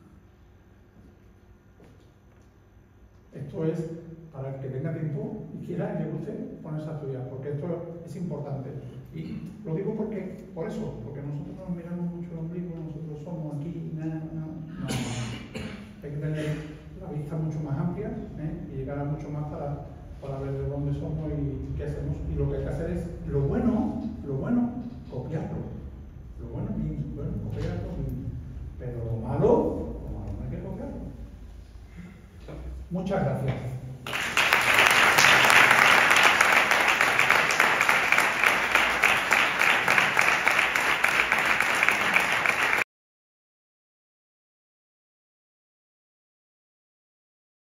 Speaker 3: Esto es para el que tenga tiempo y quiera, y le guste, ponerse a estudiar, porque esto es importante. Y lo digo porque, por eso, porque nosotros nos miramos mucho el ombligo, nosotros somos aquí, nada, no, no, no. Hay que tener la vista mucho más amplia, ¿eh? Y llegar a mucho más para, para ver de dónde somos y qué hacemos. Y lo que hay que hacer es, lo bueno, lo bueno, copiarlo. Lo bueno, bien, bueno, copiarlo bien. Pero lo malo, lo malo no hay que copiarlo. Muchas gracias.